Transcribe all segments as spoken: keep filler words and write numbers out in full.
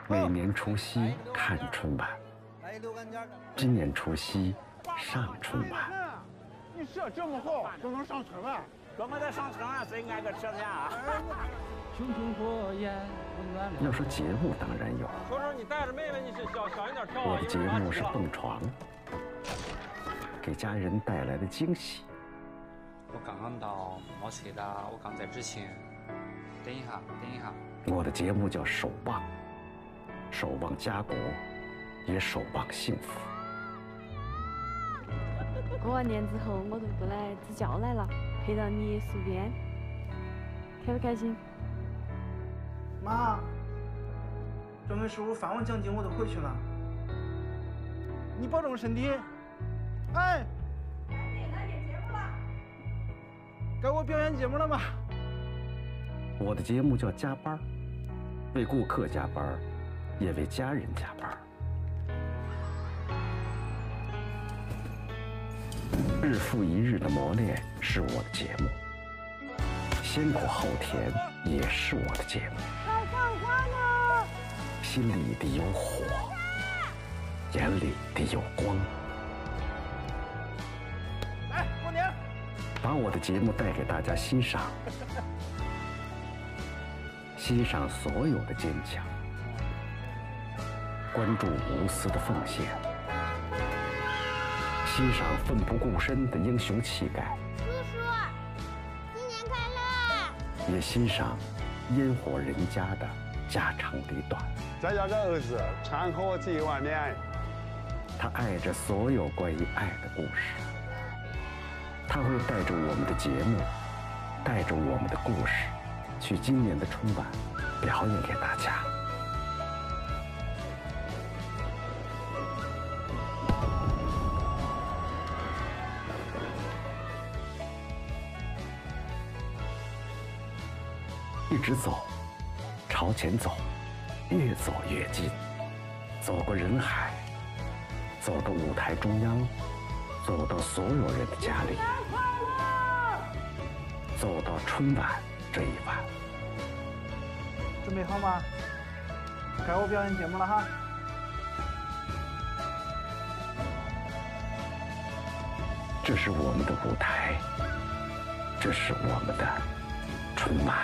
每年除夕看春晚，今年除夕上春晚。 你射这么厚都能上春晚？ 我们得上春晚，谁挨个车去啊？ 熊熊火焰温暖了。 要说节目，当然有。 说说你带着妹妹，你是小小一点跳啊。 我的节目是蹦床，给家人带来的惊喜。 我刚刚到冒车的，我刚在执勤。等一下，等一下。 我的节目叫守望，守望家国，也守望幸福。 过完年之后，我就不来支教来了，陪到你戍边，开不开心？ 妈，准备十五发完奖金我都回去了。你保重身体。哎，该我表演节目了吗？ 我的节目叫加班，为顾客加班，也为家人加班。日复一日的磨练是我的节目，先苦后甜也是我的节目。 快看花呢！ 心里得有火，眼里得有光。 来，过年， 把我的节目带给大家欣赏，欣赏所有的坚强，关注无私的奉献，欣赏奋不顾身的英雄气概。 叔叔，新年快乐！ 也欣赏烟火人家的家长里短。 咱家这儿子川口几万年， 他爱着所有关于爱的故事。他会带着我们的节目，带着我们的故事，去今年的春晚表演给大家。一直走，朝前走，越走越近，走过人海，走到舞台中央，走到所有人的家里，走到春晚这一晚。 准备好吗？该我表演节目了哈。 这是我们的舞台，这是我们的春晚。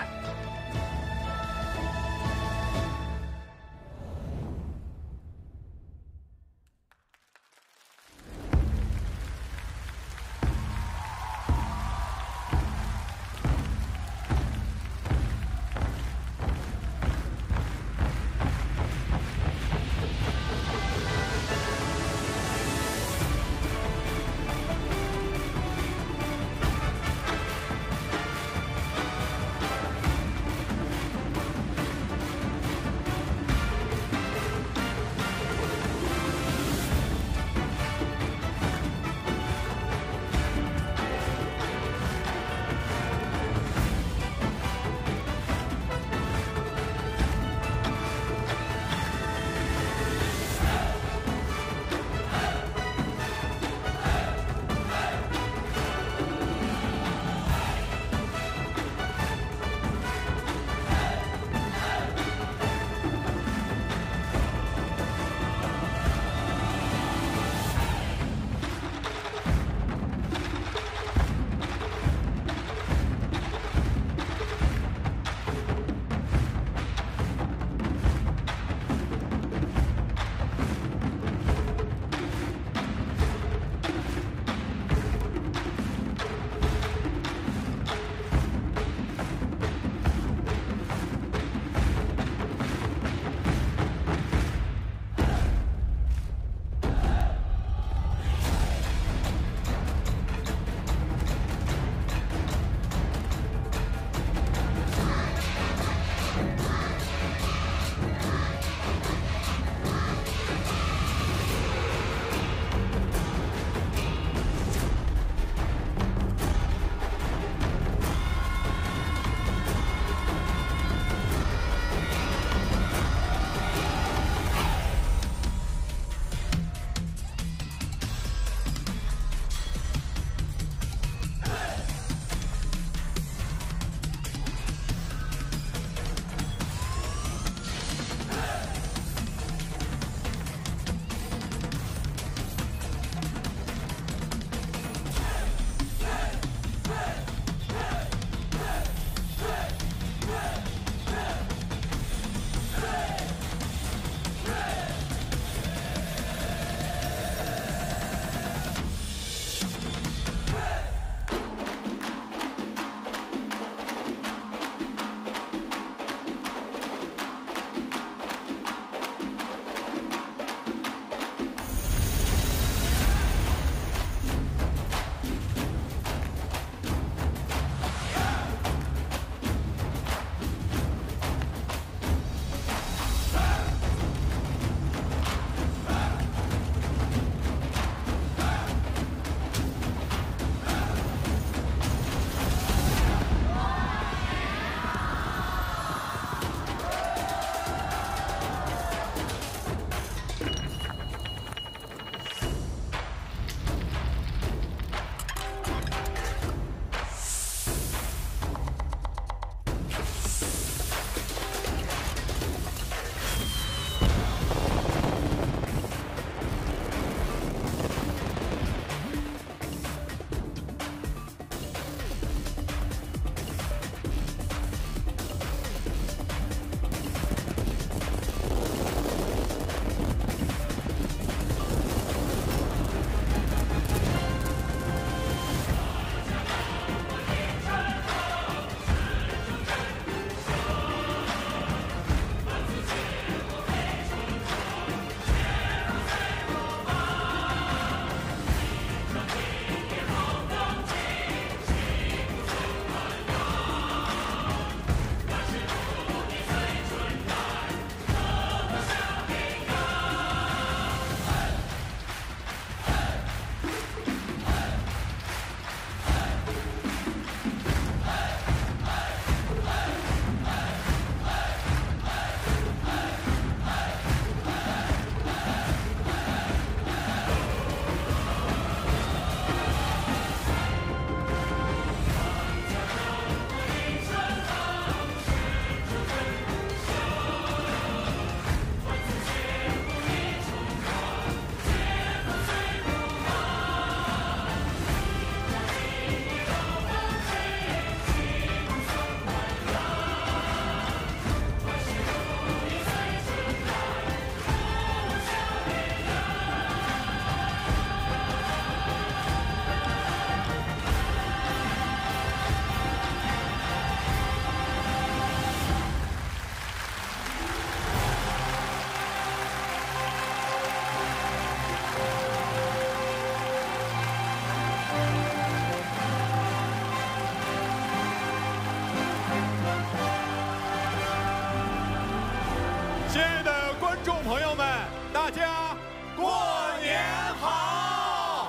亲爱的观众朋友们，大家过年好！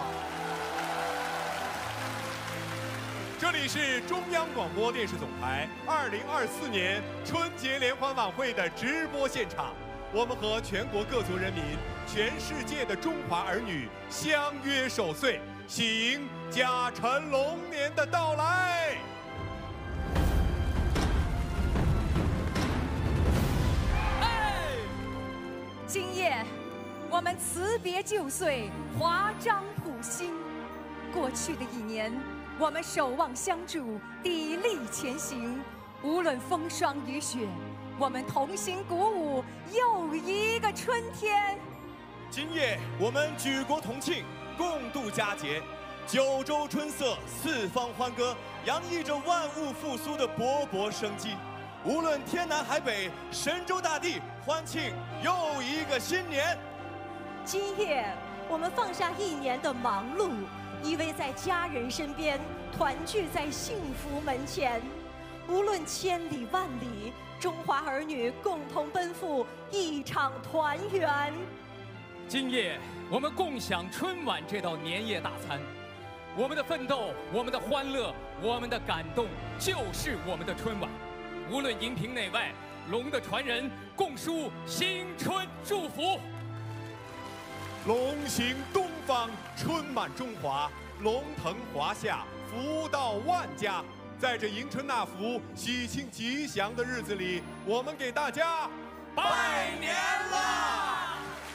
这里是中央广播电视总台二零二四年春节联欢晚会的直播现场，我们和全国各族人民、全世界的中华儿女相约守岁，喜迎甲辰龙年的到来。 今夜，我们辞别旧岁，华章普新。过去的一年，我们守望相助，砥砺前行。无论风霜雨雪，我们同心鼓舞，又一个春天。 今夜，我们举国同庆，共度佳节。九州春色，四方欢歌，洋溢着万物复苏的勃勃生机。无论天南海北，神州大地欢庆又一个新年。 今夜，我们放下一年的忙碌，依偎在家人身边，团聚在幸福门前。无论千里万里，中华儿女共同奔赴一场团圆。 今夜，我们共享春晚这道年夜大餐。我们的奋斗，我们的欢乐，我们的感动，就是我们的春晚。无论荧屏内外，龙的传人共抒新春祝福。 龙行东方，春满中华，龙腾华夏，福到万家。在这迎春纳福、喜庆吉祥的日子里，我们给大家拜年啦！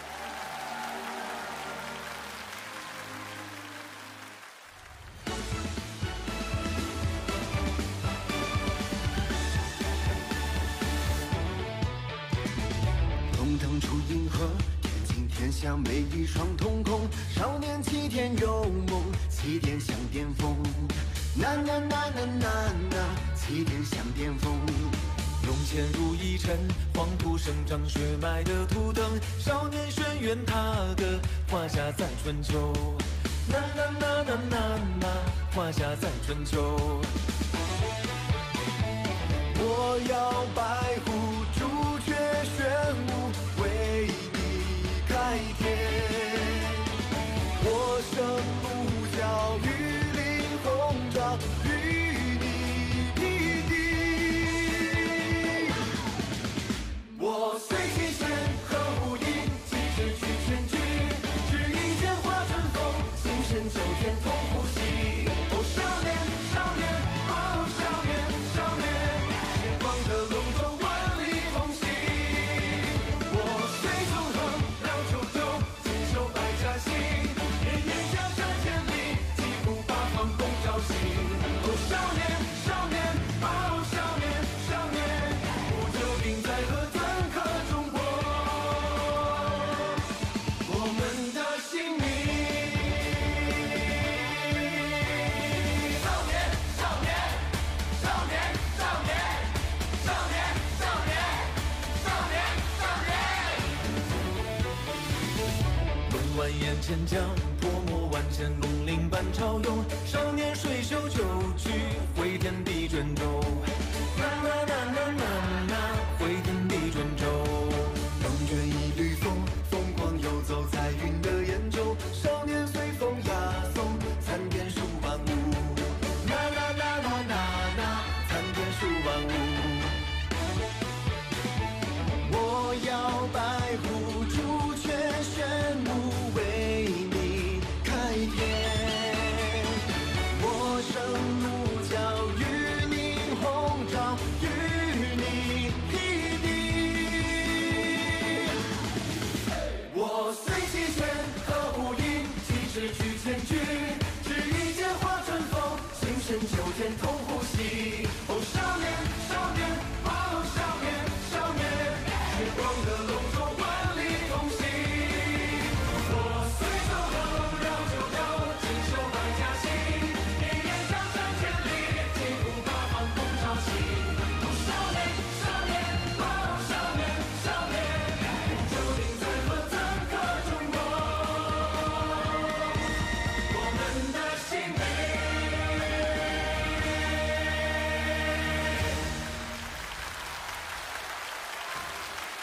龙腾出银河，天晴天下美一双瞳孔。少年齐天有梦，齐天享巅峰。呐呐呐呐呐呐，齐天享巅峰。 龙潜入一尘，黄土生长血脉的图腾。少年轩辕踏歌，华夏在春秋。呐呐呐呐呐呐，华夏在春秋。 我要白虎朱雀玄武，为你开天。我生鹿角，玉林红爪，与你匹敌。我随心弦，和无影，几身去全局，只一剑化春风，心神九天同呼吸。哦，少年，少年，哦，少年，少年。望着龙舟万里同行，我水纵横，绕九州，锦绣百家姓，夜夜江山千里，击鼓八方共照星。哦，少年，少年，哦，少年，少年，不久定在河，篆刻中国我们的姓名。少年，少年，少年，少年。少年，少年，少年，少年。 龙蜿眼前江，泼墨万千，龙鳞伴潮涌。少年水袖旧曲，挥天地卷轴。呐呐呐呐呐呐，挥天地卷轴。 龙卷一缕风，疯狂游走在云的眼中。少年随风雅颂，参天数万物。呐呐呐呐呐呐，参天数万物。我要白虎朱雀玄武，为你开天。我生鹿角，玉林红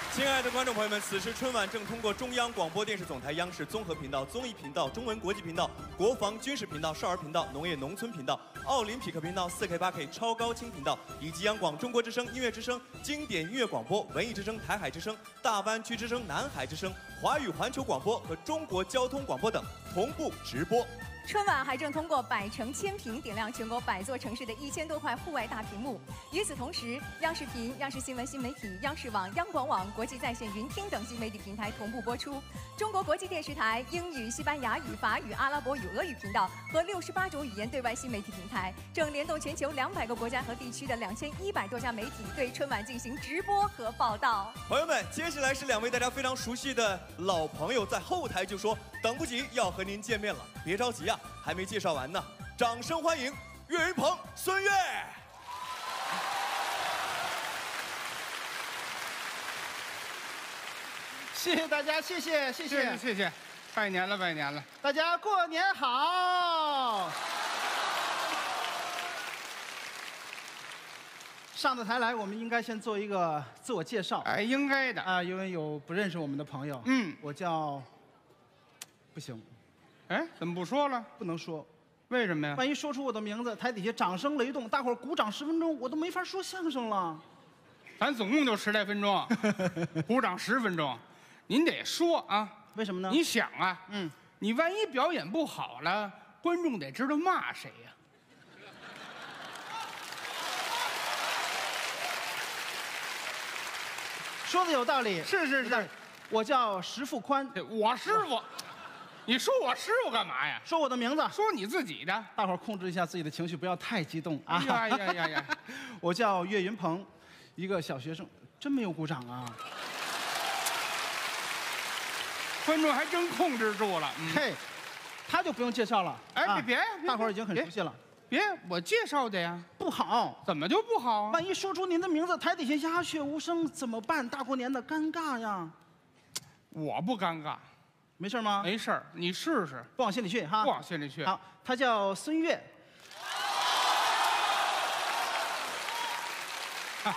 亲爱的观众朋友们，此时春晚正通过中央广播电视总台央视综合频道、综艺频道、中文国际频道、国防军事频道、少儿频道、农业农村频道、奥林匹克频道、四 K、八 K 超高清频道，以及央广中国之声、音乐之声、经典音乐广播、文艺之声、台海之声、大湾区之声、南海之声、华语环球广播和中国交通广播等同步直播。 春晚还正通过百城千屏点亮全国百座城市的一千多块户外大屏幕。与此同时，央视频、央视新闻新媒体、央视网、央广网、国际在线云听等新媒体平台同步播出。中国国际电视台英语、西班牙语、法语、阿拉伯语、俄语频道和六十八种语言对外新媒体平台，正联动全球两百个国家和地区的两千一百多家媒体，对春晚进行直播和报道。 朋友们，接下来是两位大家非常熟悉的老朋友，在后台就说等不及要和您见面了，别着急啊。还没介绍完呢，掌声欢迎岳云鹏、孙越。 谢谢大家，谢谢谢谢谢谢，拜年了拜年了， 大家过年好。上到台来，我们应该先做一个自我介绍。 哎，应该的啊，因为有不认识我们的朋友。 嗯， 我叫……不行。 哎，怎么不说了？ 不能说， 为什么呀？ 万一说出我的名字，台底下掌声雷动，大伙儿鼓掌十分钟，我都没法说相声了。 咱总共就十来分钟，鼓掌十分钟，您得说啊？ 为什么呢？ 你想啊， 嗯， 你万一表演不好了，观众得知道骂谁呀？ 说的有道理。 是是是， 我叫石富宽， 我师傅。你说我师傅干嘛呀？ 说我的名字， 说你自己的。 大伙儿控制一下自己的情绪，不要太激动啊！ 呀呀呀呀！ 我叫岳云鹏，一个小学生，真没有鼓掌啊！ 观众还真控制住了。嗯、 嘿，他就不用介绍了。 哎， 啊、 别别， 大伙儿已经很熟悉了。 别，我介绍的呀。 不好， 怎么就不好啊？ 万一说出您的名字，台底下鸦雀无声怎么办？大过年的，尴尬呀！ 我不尴尬。 没事吗？ 没事，你试试， 不往心里去哈。 不往心里去。 好，他叫孙越。啊、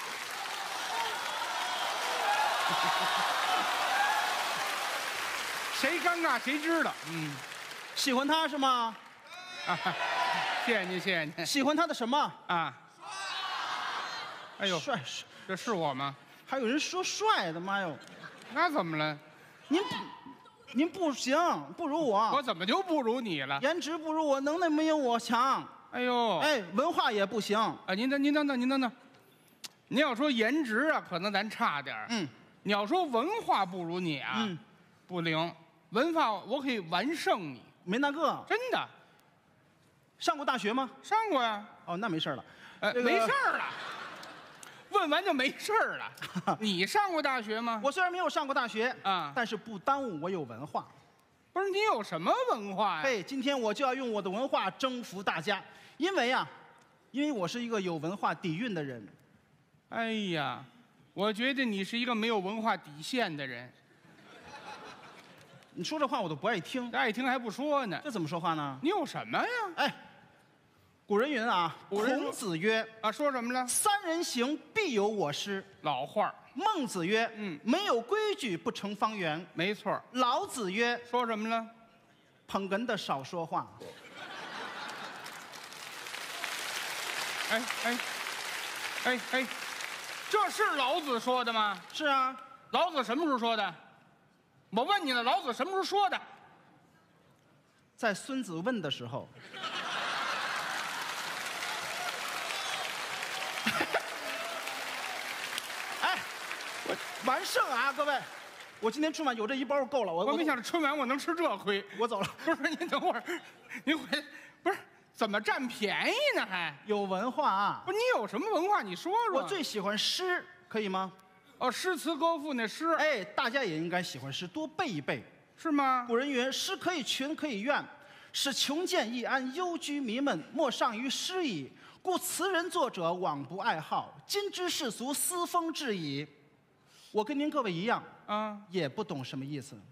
谁尴尬谁知道。嗯， 喜欢他是吗？ 啊，谢谢您，谢谢您。 喜欢他的什么啊？哎呦， 帅， 这是我吗？ 还有人说帅的，妈哟！ 那怎么了？ 您不。您不行，不如我。 我怎么就不如你了？ 颜值不如我，能耐没有我强。 哎呦， 哎，文化也不行。 啊，您等，您等等，您等等。您要说颜值啊，可能咱差点嗯。 你要说文化不如你啊， 嗯， 不灵。文化我可以完胜你。 没那个。 真的。 上过大学吗？ 上过呀。 哦，那没事了。 呃， 这个、 没事了。问完就没事儿了。你上过大学吗？ 我虽然没有上过大学啊， 但是不耽误我有文化。 不是你有什么文化呀？ 嘿，今天我就要用我的文化征服大家，因为呀、啊，因为我是一个有文化底蕴的人。 哎呀，我觉得你是一个没有文化底线的人。 你说这话我都不爱听， 爱听还不说呢。 这怎么说话呢？ 你有什么呀？ 哎。古人云啊，孔子曰啊，说什么了？ 三人行，必有我师。 老话。 孟子曰， 嗯， 没有规矩不成方圆。 没错。 老子曰， 说什么了？ 捧哏的少说话。 哎哎哎哎，这是老子说的吗？ 是啊。 老子什么时候说的？我问你了，老子什么时候说的？ 在孙子问的时候。完胜啊，各位！我今天春晚有这一包够了。我我没想到春晚我能吃这亏。 我走了。 不是您等会儿，您回不是怎么占便宜呢？还有文化啊！ 不是你有什么文化？你说说。 我最喜欢诗，可以吗？ 哦，诗词歌赋那诗。 哎，大家也应该喜欢诗，多背一背。 是吗？ 古人云：“诗可以群，可以怨，使穷贱易安，忧居弥闷，莫上于诗矣。故词人作者罔不爱好，今之世俗思风至矣。”我跟您各位一样啊， 也不懂什么意思。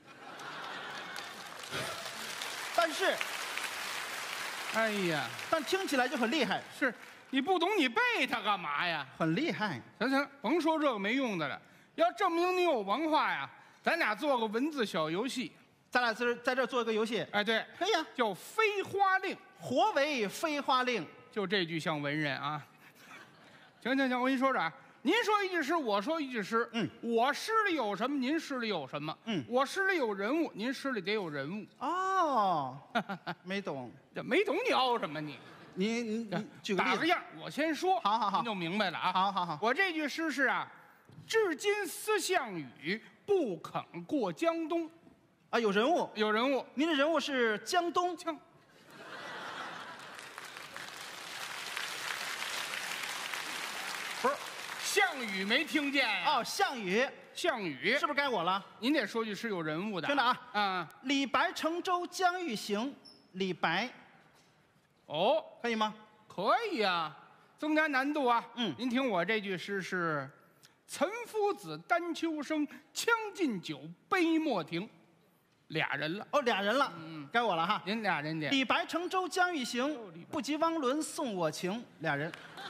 但是， 哎呀， 但听起来就很厉害。 是，你不懂你背它干嘛呀？ 很厉害。 行行，甭说这个没用的了。 要证明你有文化呀，咱俩做个文字小游戏。 咱俩在在这儿做一个游戏。 哎，对， 可以啊， 叫飞花令。 活为飞花令， 就这句像文人啊。行行行，我跟你说说啊。您说一句诗，我说一句诗。嗯，我诗里有什么，您诗里有什么？嗯，我诗里有人物，您诗里得有人物。 哦，没懂， 这没懂你凹什么你？ 你你你举个例子， 打个样，我先说， 好好好， 您就明白了啊。 好好好， 我这句诗是啊，至今思项羽，不肯过江东。 啊，有人物， 有人物， 您的人物是江东。 江。不是。项羽没听见呀？ 哦，项羽， 项羽是不是该我了？ 您得说句是有人物的。 真的啊， 啊， 李白乘舟将欲行，李白。 哦， 可以吗？ 可以啊，增加难度啊。嗯，您听我这句诗是：岑夫子，丹丘生，将进酒，杯莫停。俩人了。 哦，俩人了。嗯，该我了哈。 您俩人的。 李白乘舟将欲行，不及汪伦送我情。俩人。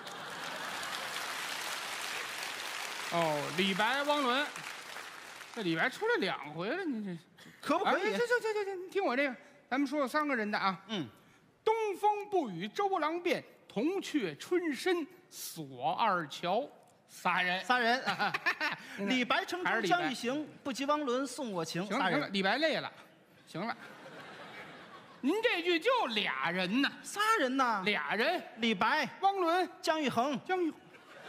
哦，李白、汪伦，这李白出来两回了，你这可不可以？ 行行行行行，你听我这个，咱们说有三个人的啊。嗯，东风不与周郎便，铜雀春深锁二乔，仨人， 仨人。李白乘舟将欲行，不及汪伦送我情。 行了行了，李白累了，行了。您这句就俩人呢， 仨人呢？ 俩人， 李白、 汪伦、 姜育恒。 姜育恒。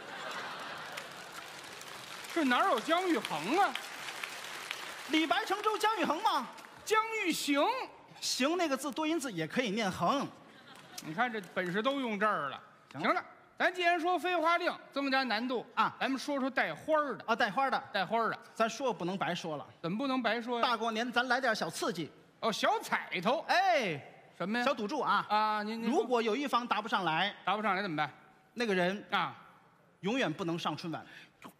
这哪有姜育恒啊？ 李白乘舟姜育恒吗？ 姜育行， 行那个字多音字也可以念恒。 你看这本事都用这儿了。行了，咱既然说飞花令，增加难度啊，咱们说说带花的啊，带花的， 带花的， 咱说不能白说了。 怎么不能白说呀？ 大过年咱来点小刺激。 哦，小彩头。 哎， 什么呀？ 小赌注啊啊！您如果有一方答不上来， 答不上来怎么办？ 那个人啊， 永远不能上春晚。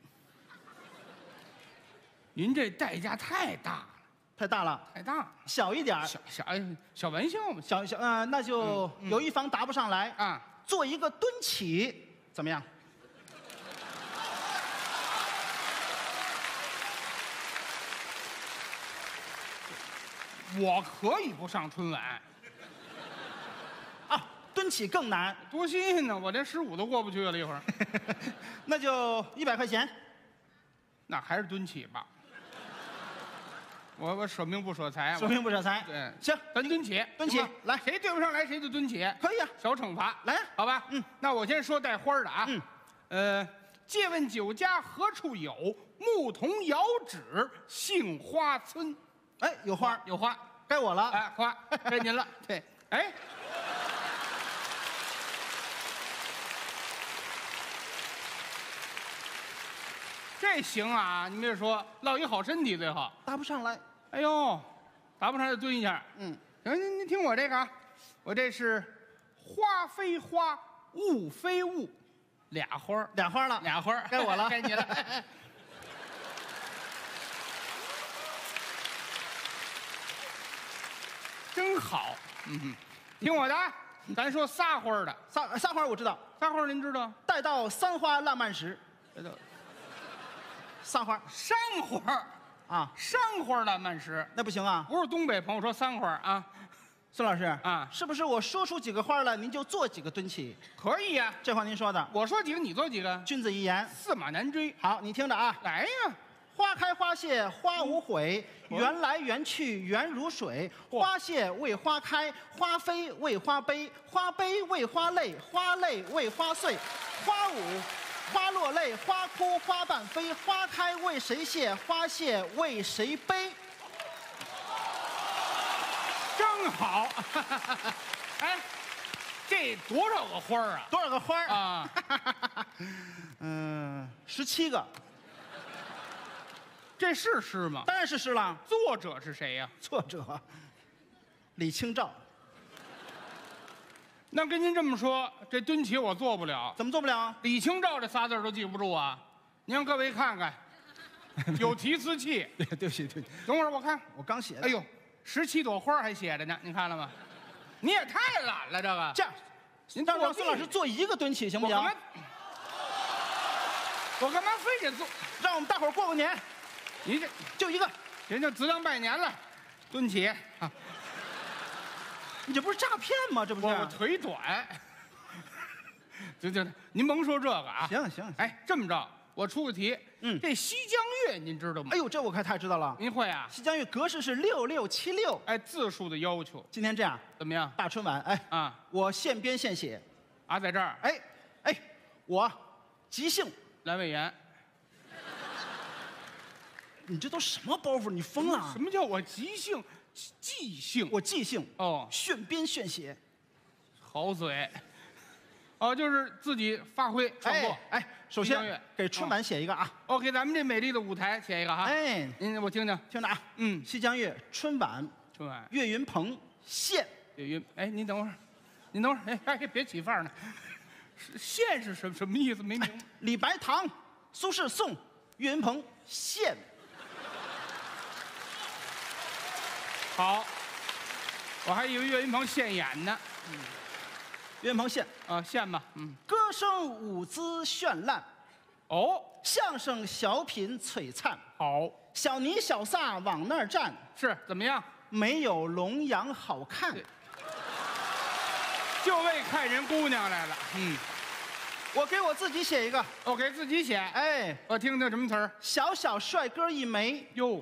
您这代价太大了， 太大了， 太大了， 小一点， 小小小玩笑嘛， 小小呃，那就有一方答不上来啊， 做一个蹲起，怎么样？ 我可以不上春晚啊，蹲起更难， 多新鲜呢！我连十五都过不去了，一会儿， 那就一百块钱， 那还是蹲起吧。我我舍命不舍财， 舍命不舍财。 对， 行， 咱蹲起， 蹲起，来， 谁对不上来谁就蹲起， 可以啊， 小惩罚， 来， 好吧？嗯，那我先说带花的啊， 嗯， 呃，借问酒家何处有？牧童遥指杏花村。 哎，有花， 有花， 该我了。 哎，花该您了。对，哎，这行啊！你别说，落一好身体最好。 答不上来， 哎呦，答不上来就蹲一下。嗯，行，您您听我这个啊，我这是花非花，雾非雾，俩花俩花了， 俩花该我了， 该你了。真好，嗯哼，听我的啊，咱说仨花的， 仨仨花我知道， 仨花您知道？ 待到三花烂漫时， 这都三花山花啊， 山花烂漫时那不行啊， 不是东北朋友说三花啊， 孙老师啊， 是不是我说出几个花了，您就做几个蹲起？ 可以呀， 这话您说的， 我说几个你做几个， 君子一言， 驷马难追。 好，你听着啊， 来呀。 花开花谢花无悔，缘来缘去缘如水。花谢为花开，花飞为花悲，花悲为花泪，花泪为花碎。花舞花落泪，花哭花瓣飞。花开为谁谢？花谢为谁悲？ 真好！哎，这多少个花啊？ 多少个花啊？ 嗯，十七个。 这是诗吗？ 当然是诗了。 作者是谁呀？ 作者李清照。 那跟您这么说，这蹲起我做不了。 怎么做不了？ 李清照这仨字都记不住啊！您让各位看看，有提词器。 对对不起对不起， 等会儿我看， 我刚写的。 哎呦，十七朵花还写着呢，您看了吗？你也太懒了，这个。 这样，您让让孙老师做一个蹲起行不行？ 我干嘛非得做？ 让我们大伙儿过个年。 你这就一个， 人家只当拜年了，蹲起啊！ 你这不是诈骗吗？这不是？ 我我腿短。就就您甭说这个啊。 行行， 哎，这么着，我出个题。嗯，这西江月您知道吗？ 哎呦，这我可太知道了。 您会啊？ 西江月格式是六六七六。 哎，字数的要求。 今天这样怎么样？ 大春晚，哎啊， 我现编现写。 啊，在这儿。 哎哎，我即兴。 阑尾炎。 你这都什么包袱？你疯了？ 什么叫我即兴？即兴？ 我即兴。 哦， 现编现写。 好嘴。哦，就是自己发挥创作。 哎，首先给春晚写一个啊。 哦，给咱们这美丽的舞台写一个哈。 哎， 您我听听， 听着啊。 嗯， 西江月春晚， 春晚， 岳云鹏现。 岳云，哎，您等会儿，您等会儿，哎哎，别起范儿呢。现是什什么意思？没明白。 李白唐，苏轼宋，岳云鹏现。 好，我还以为岳云鹏现演呢。 嗯，岳云鹏现啊，现吧。嗯， 歌声舞姿绚烂， 哦， 相声小品璀璨。 好， 小尼小撒往那儿站， 是怎么样？ 没有龙阳好看， 就为看人姑娘来了。嗯， 我给我自己写一个， 我给自己写。 哎， 我听听什么词儿？ 小小帅哥一枚哟。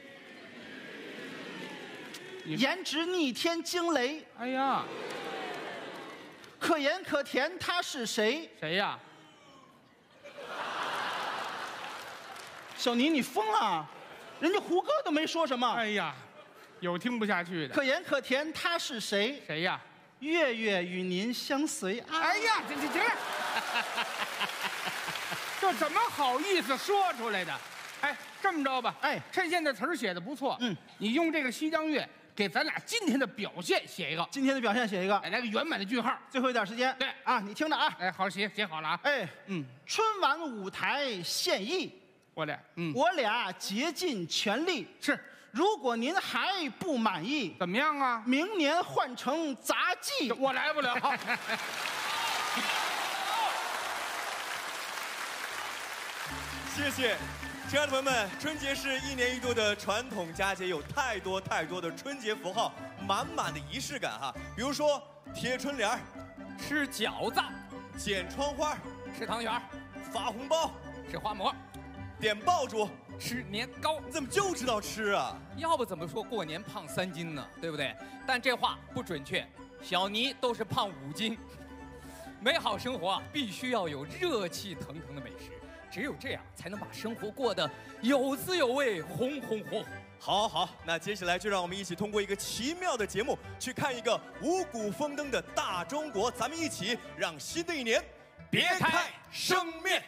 颜值逆天惊雷， 哎呀， 可盐可甜，他是谁？ 谁呀？ 小尼，你疯了？人家胡歌都没说什么。 哎呀，有听不下去的。 可盐可甜，他是谁？ 谁呀？ 月月与您相随。 哎呀，这这这，这怎么好意思说出来的？哎，这么着吧， 哎， 趁现在词儿写的不错，嗯，你用这个西江月。给咱俩今天的表现写一个， 今天的表现写一个， 哎，来个圆满的句号。 最后一点时间， 对啊，你听着啊， 哎，好写写好了啊， 哎， 嗯， 春晚舞台献艺， 我俩，嗯， 我俩竭尽全力。 是， 如果您还不满意， 怎么样啊？ 明年换成杂技， 我来不了。 谢谢。亲爱的朋友们，春节是一年一度的传统佳节，有太多太多的春节符号，满满的仪式感哈。比如说贴春联儿、 吃饺子、 剪窗花、 吃汤圆、 发红包、 吃花馍、 点爆竹、 吃年糕。 你怎么就知道吃啊？ 要不怎么说过年胖三斤呢？对不对？但这话不准确，小尼都是胖五斤。美好生活啊，必须要有热气腾腾的美食。只有这样，才能把生活过得有滋有味、红红火火。 好，好，好，那接下来就让我们一起通过一个奇妙的节目，去看一个五谷丰登的大中国。咱们一起让新的一年别开生面。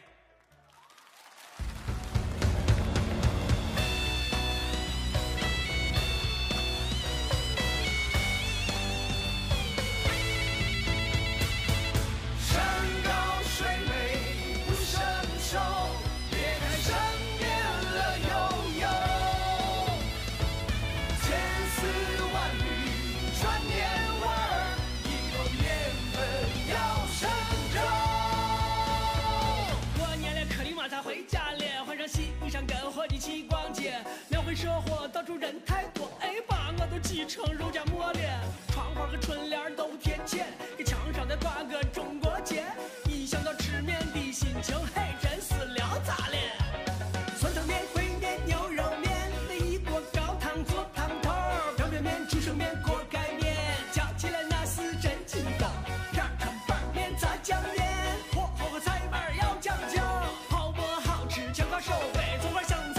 社火到处人太多，哎把我都挤成肉夹馍了。窗花和春联都贴钱，给墙上再挂个中国结。一想到吃面的心情，嘿真是聊杂了。酸汤面、烩面、牛肉面，那一锅高汤做汤头。表面面、竹升面、锅盖面，叫起来那是真劲道。片汤拌面、炸酱面，火候和菜板要讲究，泡馍好吃，全靠手背，做块香菜。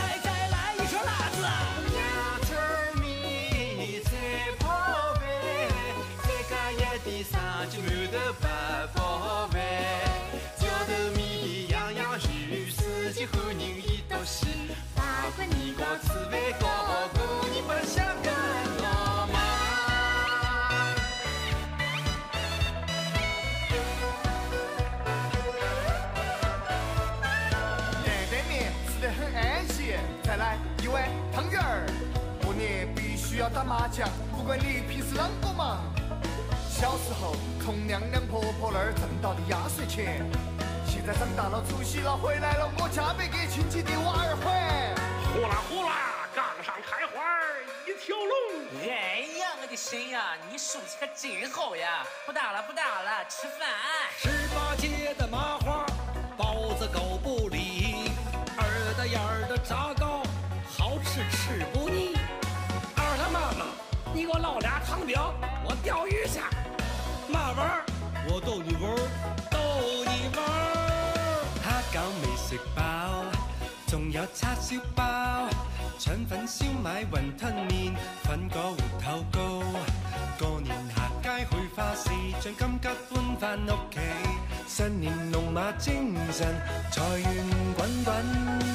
再来一碗汤圆儿，过年必须要打麻将，不管你平时啷个忙。小时候从娘娘婆婆那儿挣到的压岁钱，现在长大了，出息了，回来了，我嫁给给亲戚的娃儿会。 呼啦呼啦，杠上开花一条龙。 哎呀，我的神呀，你手气可真好呀！不打了不打了，吃饭。 十八街的麻花包子狗不理，二大眼儿的炸糕好吃吃不腻。二他妈妈，你给我捞俩汤饼，我钓鱼去。嘛玩儿？我逗你玩儿，逗你玩儿。 蝦餃未食飽，仲有叉燒包、腸粉、燒賣、雲吞麵、粉果芋頭糕。過年行街去花市，像金桔搬返屋企。新年龍馬精神，財源滾滾。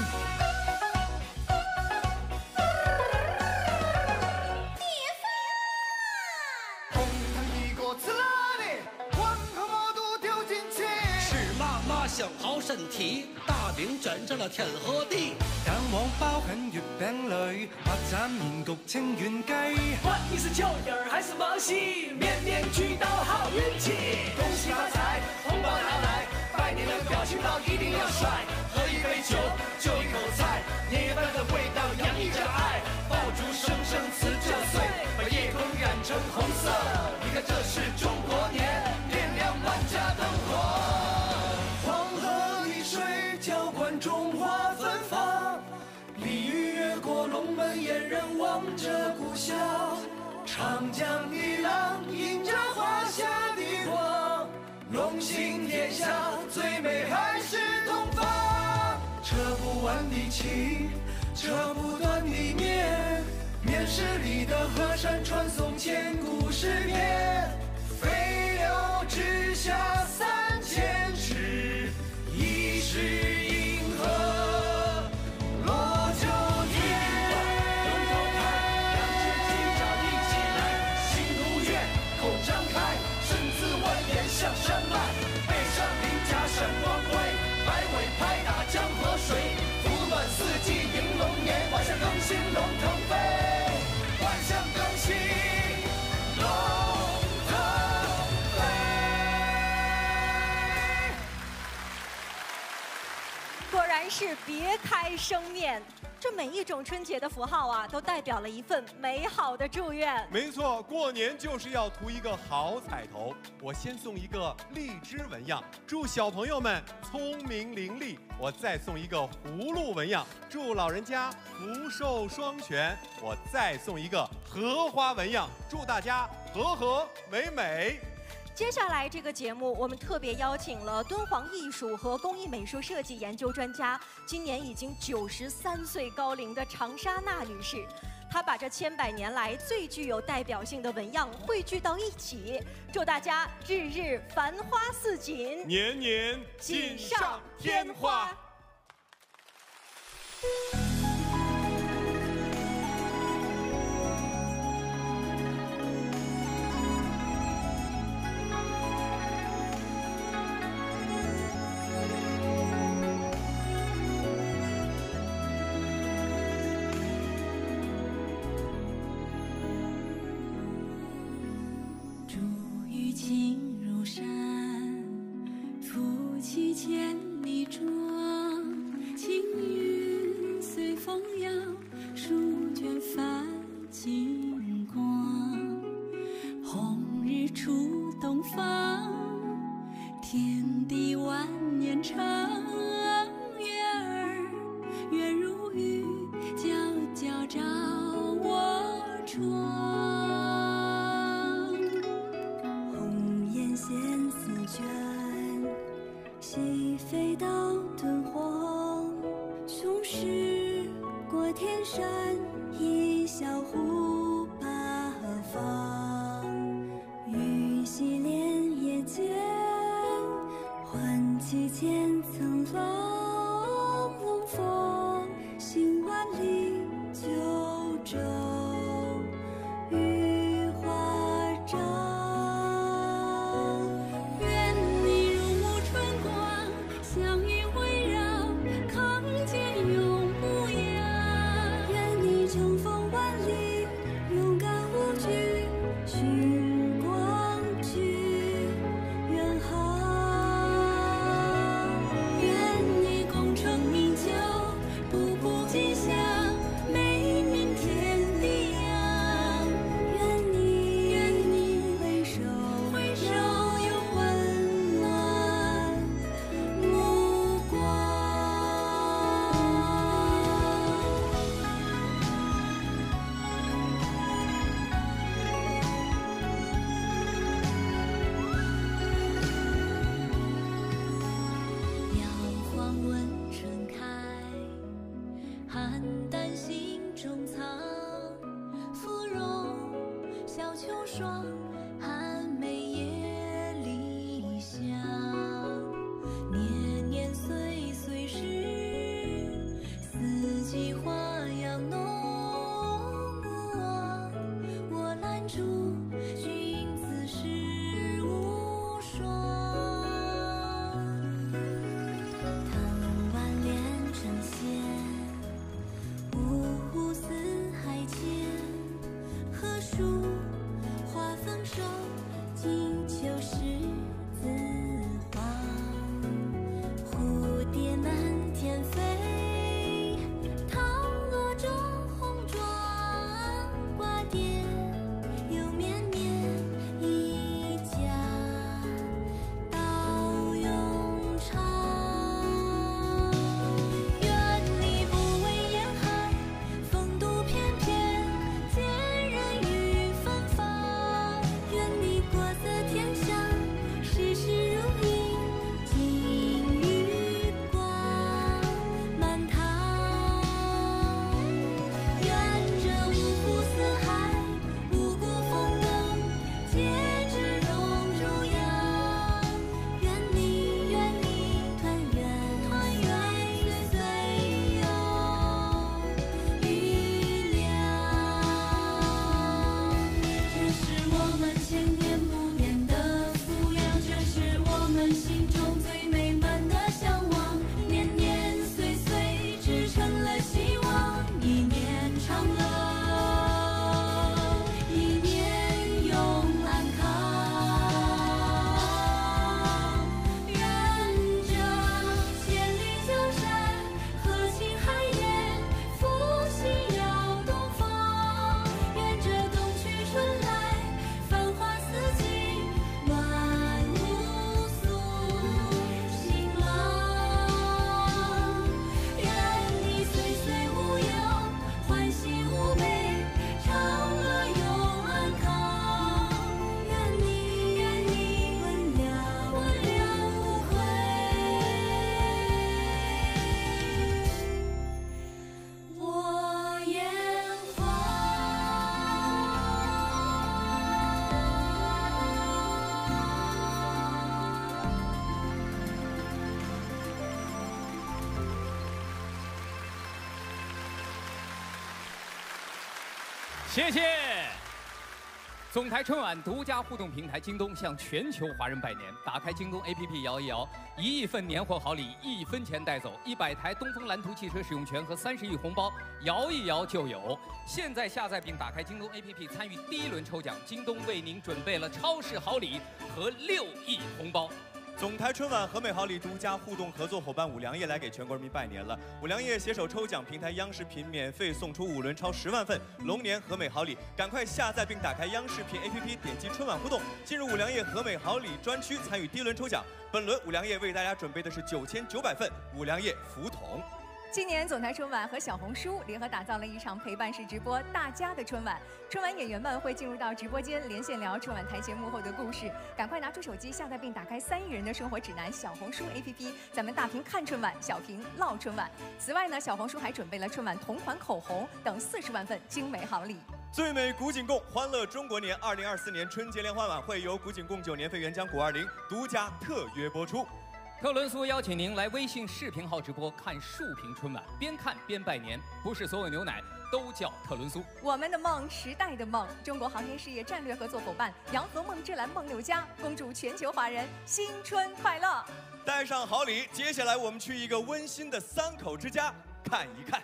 想好身体，大饼卷成了天和地。 蛋黃包喺月餅裏，或斬麵焗清遠雞。 管你是腳印兒還是忙戲，面面俱到好運氣。恭喜發財，紅包拿來，拜年的表情包一定要帥。喝一杯酒，就一口菜，年夜飯的味道洋溢着愛。爆竹聲聲辭舊歲，把夜空染成紅色。你看這是中國年，點亮萬家燈火。 浇灌中华芬芳，鲤鱼越过龙门，燕人望着故乡。长江的浪映着华夏的光，龙行天下最美还是东方。扯不完的情，扯不断的面，面十里的河山传颂千古诗篇。飞流直下三千尺，疑是银河落九天。龙头开，两只鸡爪一起来，心如愿，口张开，身姿蜿蜒向山脉。背上鳞甲闪光辉，百尾拍打江河水。福暖四季迎龙年，万象更新龙腾飞，万象更新龙。 果然是别开生面，这每一种春节的符号啊，都代表了一份美好的祝愿。 没错，过年就是要图一个好彩头。我先送一个荔枝纹样，祝小朋友们聪明伶俐；我再送一个葫芦纹样，祝老人家福寿双全；我再送一个荷花纹样，祝大家和和美美。 接下来这个节目，我们特别邀请了敦煌艺术和工艺美术设计研究专家，今年已经九十三岁高龄的常莎娜女士。她把这千百年来最具有代表性的纹样汇聚到一起，祝大家日日繁花似锦， 年年锦上添花。 情如山，夫妻千里庄。青云随风摇，书卷泛金光。红日出东方，天地万年长。月儿圆如玉，皎皎照我窗。千丝卷，西飞到敦煌，雄狮过天山，一小湖八方。玉溪莲叶间，唤起千层浪。龙凤行万里，九州雨花照。 邯郸心中藏。芙蓉小秋霜，寒梅夜里香。年年岁岁时，四季花样浓。我拦住君子世无双。藤蔓连成线，五湖四海间。何处花丰收，金秋十字黄。蝴蝶满天飞，唐罗中红妆。瓜瓞又绵绵，一家到永昌。愿你不畏严寒，风度翩翩，见人语芬芳。愿你国色天香，事事如意，金玉光满堂。愿这五湖四海，五谷丰登，皆知荣辱扬。愿你愿你团圆团圆，岁岁有余粮。这是我们千年不变的阜阳，这是我们心中最美满的向往。年年岁岁织成了希望，一年长乐，一年永安康。愿这千里江山，和气海晏，复兴耀东方。愿这冬去春来，繁花四季，万物苏醒朗。愿你岁岁无忧，欢喜无悲，长乐永安康。愿你愿你温良温良无愧。我炎黄。 谢谢。总台春晚独家互动平台京东向全球华人拜年，打开京东 A P P 摇一摇，一亿份年货好礼一分钱带走，一百台东风蓝图汽车使用权和三十亿红包，摇一摇就有。现在下载并打开京东 A P P 参与第一轮抽奖，京东为您准备了超市好礼和六亿红包。 总台春晚和美好礼独家互动合作伙伴五粮液来给全国人民拜年了。五粮液携手抽奖平台央视频，免费送出五轮超十万份龙年和美好礼，赶快下载并打开央视频 A P P， 点击春晚互动，进入五粮液和美好礼专区参与第一轮抽奖。本轮五粮液为大家准备的是九千九百份五粮液福桶。 今年总台春晚和小红书联合打造了一场陪伴式直播，大家的春晚。春晚演员们会进入到直播间连线聊春晚台前幕后的故事。赶快拿出手机下载并打开三亿人的生活指南小红书 A P P， 咱们大屏看春晚，小屏唠春晚。此外呢，小红书还准备了春晚同款口红等四十万份精美好礼。 最美古井贡欢乐中国年二零二四年春节联欢晚会由古井贡九年份原浆谷二零独家特约播出。 特仑苏邀请您来微信视频号直播看竖屏春晚，边看边拜年。不是所有牛奶都叫特仑苏。 我们的梦，时代的梦。中国航天事业战略合作伙伴洋河梦之蓝梦六家，恭祝全球华人新春快乐！ 带上好礼，接下来我们去一个温馨的三口之家看一看。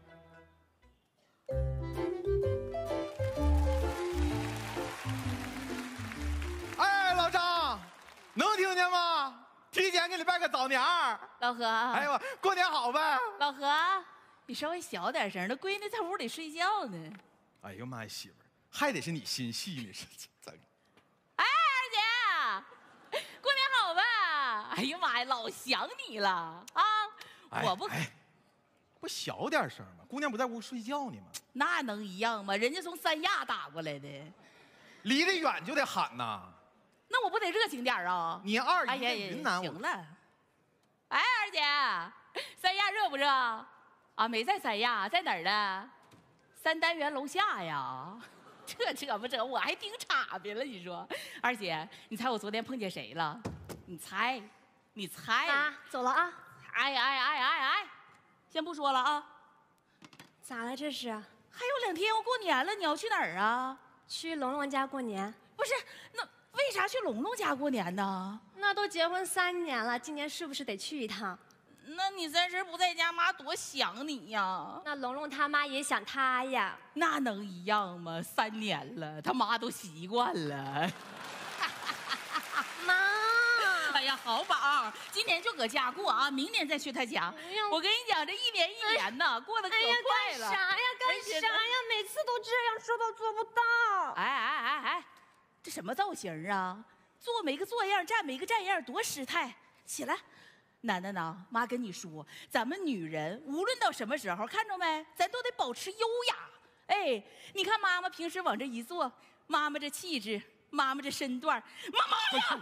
哎，老张，能听见吗？提前给你拜个早年儿。 老何， 哎呦，过年好呗。 老何，你稍微小点声，那闺女在屋里睡觉呢。 哎呦妈呀，媳妇儿，还得是你心细呢，是怎？ 哎，二姐，过年好吧？哎呀妈呀，老想你了啊！ 哎、 我不、 哎，不小点声吗？姑娘不在屋睡觉呢吗？ 那能一样吗？人家从三亚打过来的， 离得远就得喊呐。 那我不得热情点啊？ 你二姨哎呀云南， 行了。哎，二姐，三亚热不热？ 啊，没在三亚，在哪儿呢？三单元楼下呀。这扯不扯？我还盯岔别了，你说？二姐，你猜我昨天碰见谁了？你猜，你猜。 妈，走了啊！ 哎哎哎哎哎，先不说了啊。 咋了这是？ 还有两天要过年了，你要去哪儿啊？ 去龙龙家过年。 不是，那为啥去龙龙家过年呢？ 那都结婚三年了，今年是不是得去一趟？ 那你三十不在家，妈多想你呀。 那龙龙他妈也想他呀。 那能一样吗？三年了，他妈都习惯了。 妈， 哎呀，好宝，今年就搁家过啊，明年再去他家。我跟你讲，这一年一年呐，过得可快了。 哎呀，干啥呀？干啥呀？每次都这样，说到做不到。 哎哎哎哎，这什么造型啊？坐没个坐样，站没个站样，多失态！起来。楠楠呐，妈跟你说，咱们女人无论到什么时候，看着没，咱都得保持优雅。哎，你看妈妈平时往这一坐，妈妈这气质，妈妈这身段，妈妈呀，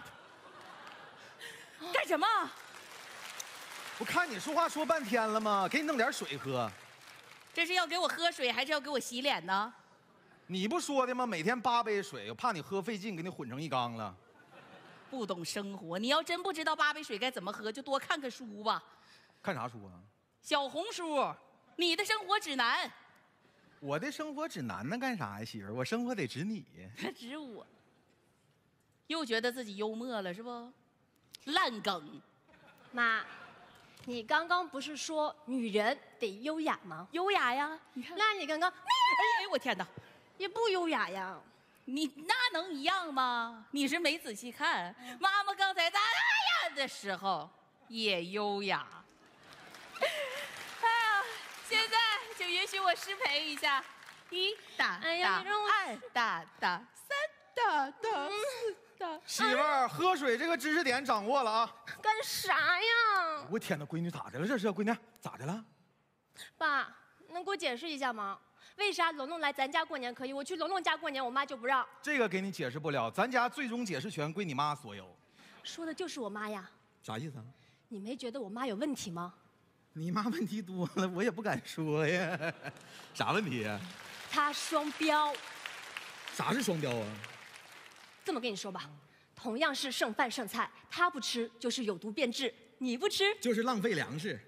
干什么？ 我看你说话说半天了吗？给你弄点水喝。 这是要给我喝水，还是要给我洗脸呢？ 你不说的吗？每天八杯水，我怕你喝费劲，给你混成一缸了。 不懂生活，你要真不知道八杯水该怎么喝，就多看看书吧。 看啥书啊？ 小红书，你的生活指南。 我的生活指南呢？干啥呀，媳妇儿？我生活得指你。 指我。又觉得自己幽默了是不？烂梗。 妈，你刚刚不是说女人得优雅吗？ 优雅呀，你看。 那你刚刚， 哎哎，我天哪， 也不优雅呀。 你那能一样吗？你是没仔细看，妈妈刚才在哎呀的时候也优雅。哎呀，现在就允许我失陪一下，一打哎呀， 二打打，三打打，四打。 媳妇儿，喝水这个知识点掌握了啊！ 干啥呀？ 我天哪，闺女咋的了？这是闺女咋的了？ 爸，能给我解释一下吗？为啥龙龙来咱家过年可以，我去龙龙家过年，我妈就不让？ 这个给你解释不了，咱家最终解释权归你妈所有。 说的就是我妈呀。 啥意思啊？ 你没觉得我妈有问题吗？ 你妈问题多了，我也不敢说呀。啥问题呀？ 她双标。 啥是双标啊？ 这么跟你说吧，同样是剩饭剩菜，她不吃就是有毒变质，你不吃就是浪费粮食。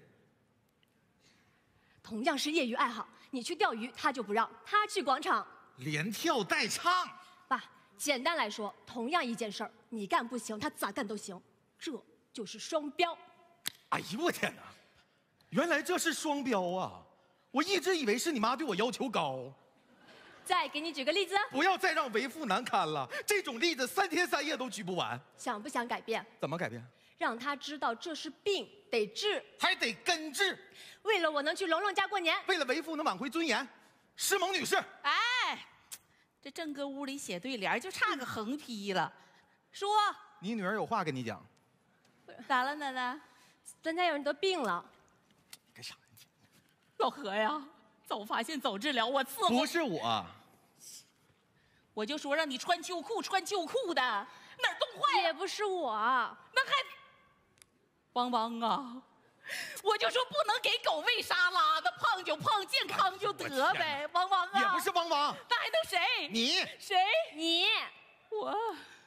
同样是业余爱好，你去钓鱼，他就不让；他去广场， 连跳带唱。 爸，简单来说，同样一件事儿，你干不行，他咋干都行，这就是双标。 哎呦我天哪，原来这是双标啊！我一直以为是你妈对我要求高。 再给你举个例子。 不要再让为父难堪了，这种例子三天三夜都举不完。 想不想改变？ 怎么改变？ 让他知道这是病，得治， 还得根治。 为了我能去龙龙家过年， 为了为父能挽回尊严，施蒙女士。 哎，这正搁屋里写对联，就差个横批了。说， 你女儿有话跟你讲。 咋了，奶奶？ 咱家有人得病了。 干啥呢？ 老何呀，早发现早治疗，我伺候。 不是我， 我就说让你穿秋裤，穿旧裤的，哪儿冻坏？ 也不是我， 那还。汪汪啊！我就说不能给狗喂沙拉的，胖就胖，健康就得呗。汪汪啊！ 也不是汪汪， 那还能谁？ 你谁？ 你我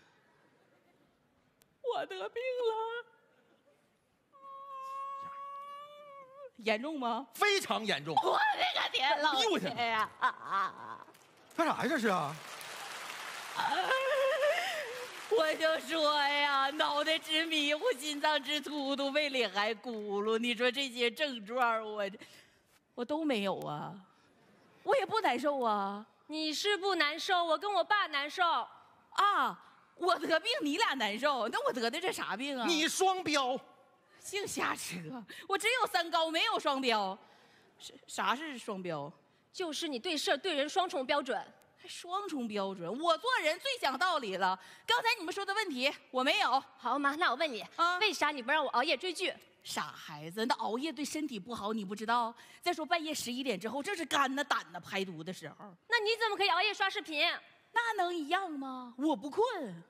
我得病了，严重吗？ 非常严重。 我的个天，老天呀！啊啊啊！ 干啥呀这是啊？ 我就说呀，脑袋直迷糊，心脏直突突，胃里还咕噜。你说这些症状，我我都没有啊，我也不难受啊。 你是不难受，我跟我爸难受啊。我得病，你俩难受，那我得的这啥病啊？ 你双标， 净瞎扯！我只有三高，没有双标。是啥是双标？ 就是你对事儿对人双重标准。 还双重标准？我做人最讲道理了。刚才你们说的问题我没有。 好妈，那我问你啊，为啥你不让我熬夜追剧？ 傻孩子，那熬夜对身体不好，你不知道？再说半夜十一点之后，正是肝呐胆呐排毒的时候。 那你怎么可以熬夜刷视频？ 那能一样吗？我不困。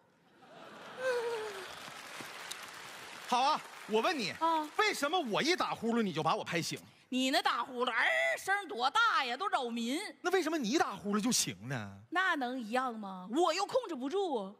好啊，我问你啊，为什么我一打呼噜你就把我拍醒？ 你那打呼噜，儿声多大呀，都扰民。 那为什么你打呼噜就行呢？ 那能一样吗？我又控制不住。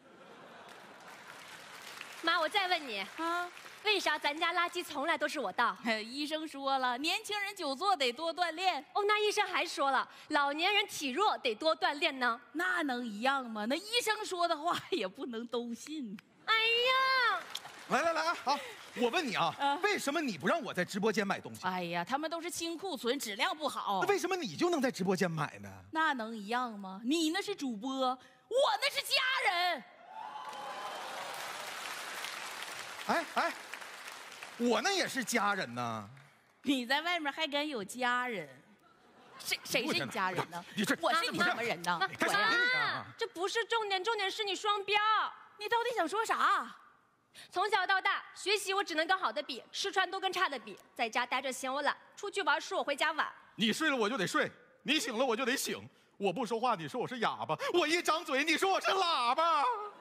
妈，我再问你啊，为啥咱家垃圾从来都是我倒？ 医生说了，年轻人久坐得多锻炼。 哦，那医生还说了，老年人体弱得多锻炼呢。 那能一样吗？那医生说的话也不能都信。 哎呀！ 来来来啊，好，我问你啊，啊为什么你不让我在直播间买东西？ 哎呀，他们都是清库存，质量不好。 那为什么你就能在直播间买呢？ 那能一样吗？你那是主播，我那是家人。 哎哎，我那也是家人呐。 你在外面还敢有家人？谁谁是你家人呢？ 你这我是你什么人呢？ 干啥呢你啊？ 这不是重点，重点是你双标。 你到底想说啥？ 从小到大，学习我只能跟好的比，吃穿都跟差的比，在家待着嫌我懒，出去玩说我回家晚。 你睡了我就得睡，你醒了我就得醒。我不说话，你说我是哑巴；我一张嘴，你说我是喇叭。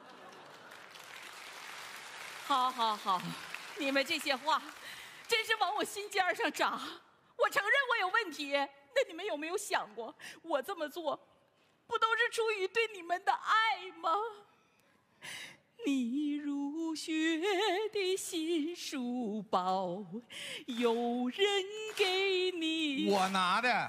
好，好，好，你们这些话，真是往我心尖上扎。我承认我有问题，那你们有没有想过，我这么做，不都是出于对你们的爱吗？你入学的新书包，有人给你。 我拿的。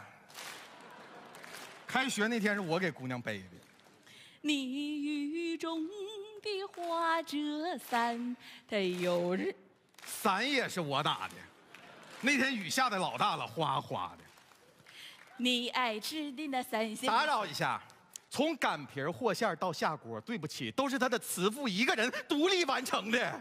开学那天是我给姑娘背的。 你雨中的花折伞，它有人。 伞也是我打的。那天雨下的老大了，哗哗的。 你爱吃的那三鲜。 打扰一下。从擀皮和馅到下锅，对不起，都是他的慈父一个人独立完成的。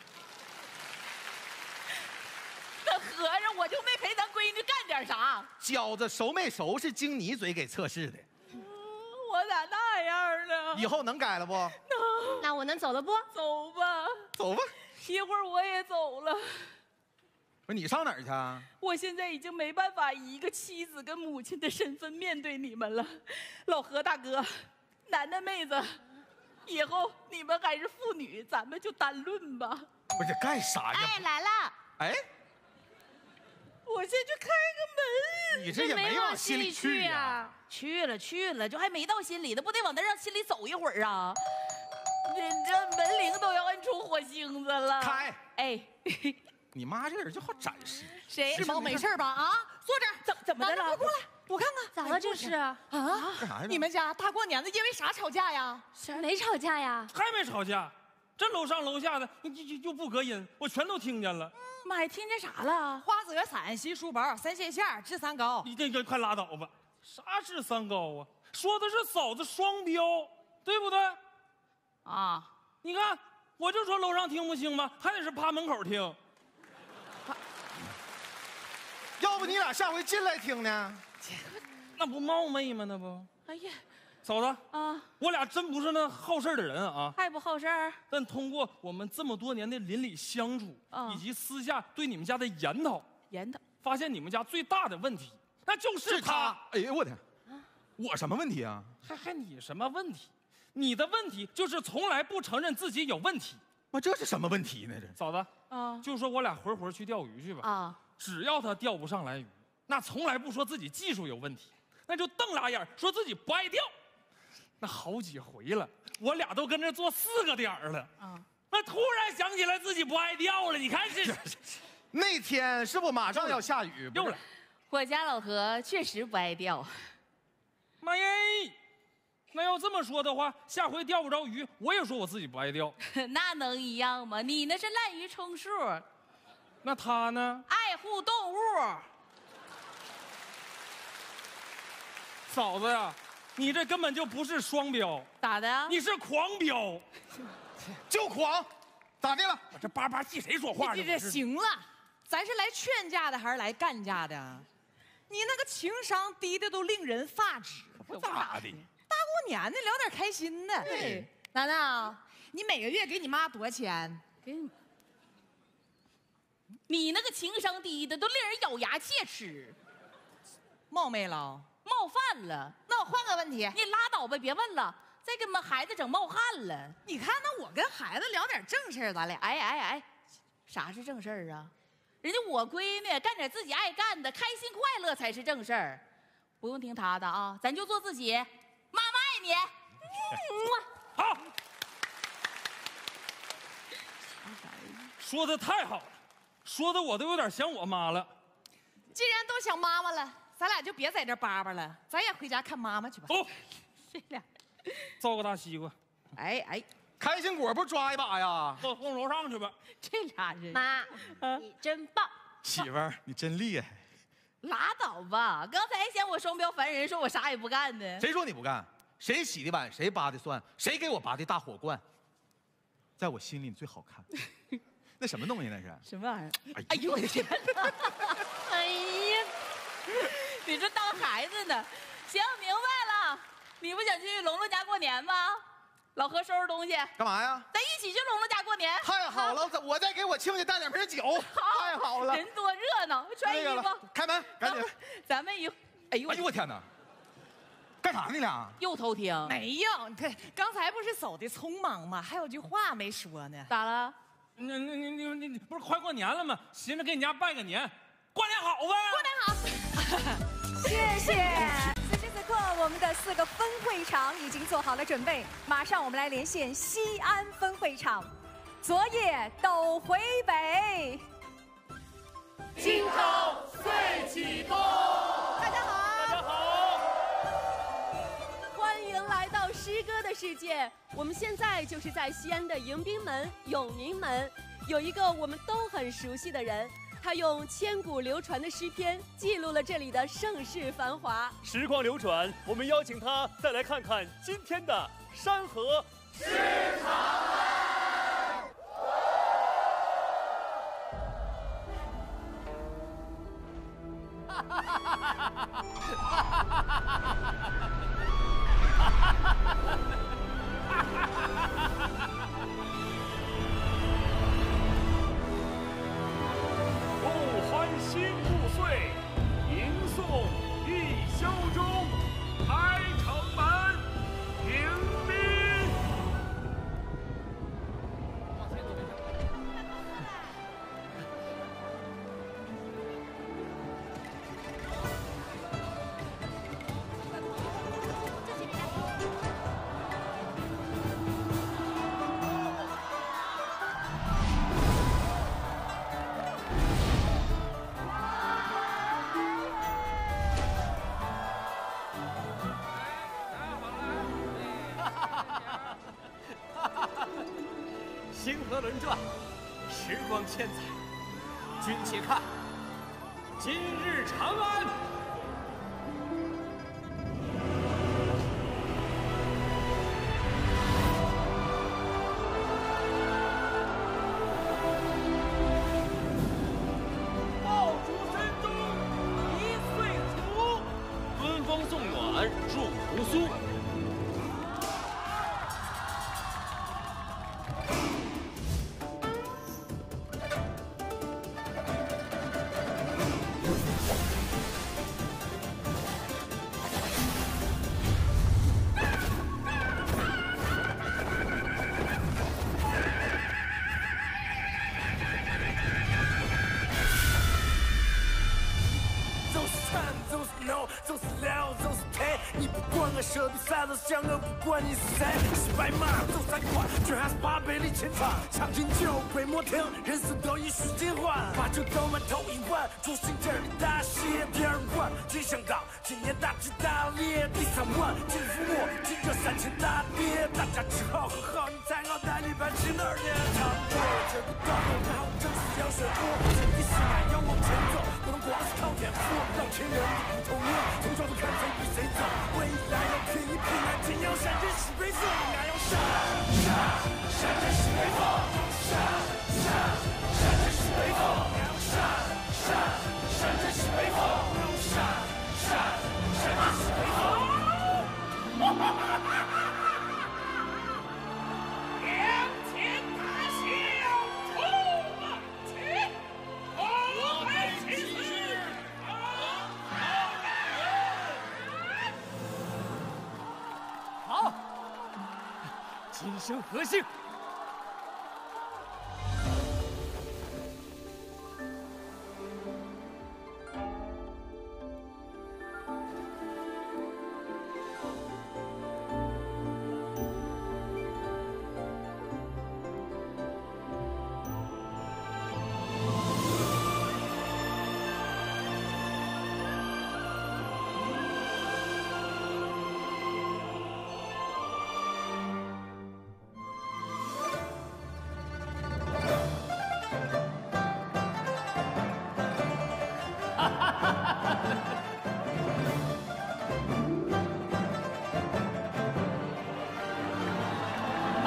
那合着我就没陪咱闺女干点啥？ 饺子熟没熟是经你嘴给测试的。 嗯、我咋那样呢？ 以后能改了不？ 那那我能走了不？ 走吧， 走吧。 一会儿我也走了。 不是你上哪儿去啊？ 我现在已经没办法以一个妻子跟母亲的身份面对你们了，老何大哥，楠楠妹子，以后你们还是父女，咱们就单论吧。 不是干啥呀？ 哎，来了。 哎， 我先去开个门。 你这也没往心里去呀、啊？ 去了去了，就还没到心里呢，不得往那让心里走一会儿啊？你这门铃都要摁出火星子了。 开。 哎。 你妈这个人就好展示。 谁？ 世宝没事吧？啊，坐这儿。 怎怎么的了？ 快过来，我看看。 咋了这是？啊？ 干啥呀？ 你们家大过年的因为啥吵架呀？ 没吵架呀。 还没吵架，这楼上楼下的就就就不隔音，我全都听见了。 妈还听见啥了？ 花泽伞、洗书包、三线线、治三高。 你这个快拉倒吧！啥治三高啊？说的是嫂子双标，对不对？ 啊， 你看，我就说楼上听不清吗？还得是趴门口听。 要不你俩下回进来听呢？ 那不冒昧吗？那不。 哎呀， 嫂子啊， 我俩真不是那好事的人啊， 还不好事儿。 但通过我们这么多年的邻里相处， 啊、 以及私下对你们家的研讨， 研讨， 发现你们家最大的问题，那就是他。 哎呀，我天！我什么问题啊？ 还还你什么问题？你的问题就是从来不承认自己有问题。 妈，这是什么问题呢？这嫂子啊， 就说我俩回回去钓鱼去吧。 啊。 只要他钓不上来鱼，那从来不说自己技术有问题，那就瞪拉眼说自己不爱钓。那好几回了，我俩都跟这做四个点儿了啊！那突然想起来自己不爱钓了，你看这那天是不马上要下雨？ 又来， 我家老何确实不爱钓。 妈耶！那要这么说的话，下回钓不着鱼，我也说我自己不爱钓。 那能一样吗？你那是滥竽充数。 那他呢？ 爱护动物。 嫂子呀，你这根本就不是双标。 咋的？ 你是狂飙， 就狂，咋的了？ 我这叭叭记谁说话呢？ 这这行了，咱是来劝架的还是来干架的？你那个情商低的都令人发指。 不咋的？ 大过年的聊点开心的。对，楠楠，你每个月给你妈多少钱？ 给你。你那个情商低的都令人咬牙切齿， 冒昧了， 冒犯了。 那我换个问题， 你拉倒吧，别问了，再给我们孩子整冒汗了。 你看，那我跟孩子聊点正事儿，咱俩。 哎哎哎，啥是正事儿啊？ 人家我闺女干点自己爱干的，开心快乐才是正事儿，不用听她的啊，咱就做自己。妈妈爱你。 好，说的太好了，说的我都有点想我妈了。 既然都想妈妈了，咱俩就别在这叭叭了，咱也回家看妈妈去吧。 走， 这俩， 造个大西瓜。 哎哎， 开心果不抓一把呀？ 到红楼上去吧。 这俩人， 妈，你真棒。 媳妇儿，你真厉害。 拉倒吧！刚才还嫌我双标烦人，说我啥也不干呢。 谁说你不干？谁洗的碗，谁扒的蒜，谁给我拔的大火罐，在我心里你最好看。那什么东西那是？ 什么玩意儿？哎呦我的天哪！哎呀，你这当孩子呢？行，明白了。你不想去龙龙家过年吗？老何收拾东西。 干嘛呀？ 咱一起去龙龙家过年。 太好了，我再给我亲家带两瓶酒。 好， 太好了。 人多热闹，穿衣服。 开门，赶紧。 咱们一，哎呦， 哎呦我天哪！干啥呢你俩？ 又偷听？ 没有，对，刚才不是走的匆忙吗？还有句话没说呢。 咋了？ 你你你你你你不是快过年了吗？寻思给你家拜个年，过年好呗。 过年好。 谢谢。此时此刻，我们的四个分会场已经做好了准备，马上我们来连线西安分会场。昨夜斗回北， 今朝岁启动。 大家好。 大家好。 欢迎来到诗歌的世界。我们现在就是在西安的迎宾门永宁门，有一个我们都很熟悉的人。他用千古流传的诗篇记录了这里的盛世繁华。 时光流转，我们邀请他再来看看今天的山河市场。 不欢欣勿岁，迎送一宵中，开城门迎宾。 星河轮转，时光千载，君且看，今日长安。 爆竹声中一岁除， 春风送暖入屠苏。 舍比赛的响儿，不管你是谁，是白马走三关，却还是八百里千场。尝尽酒杯莫停，人生都已须尽欢。把酒倒满头一碗，祝新这里大谢。第二碗，金香港，今年大吉大利。第三碗，金福我，今这三千大跌。大家吃好喝好，你才好带你办起哪儿呢？差不多，这个道路然后正式要学过。前提是俺要往前走，不能光是靠天赋。老前人不透明，从小就看谁比谁早。未来要拼一拼，俺天要山珍西北风，俺要杀杀山珍西北风，杀杀山珍西北风，俺要杀杀山珍西北风，俺要杀杀山珍西北风。 两千大笑，出去，我们其实好，今生何幸？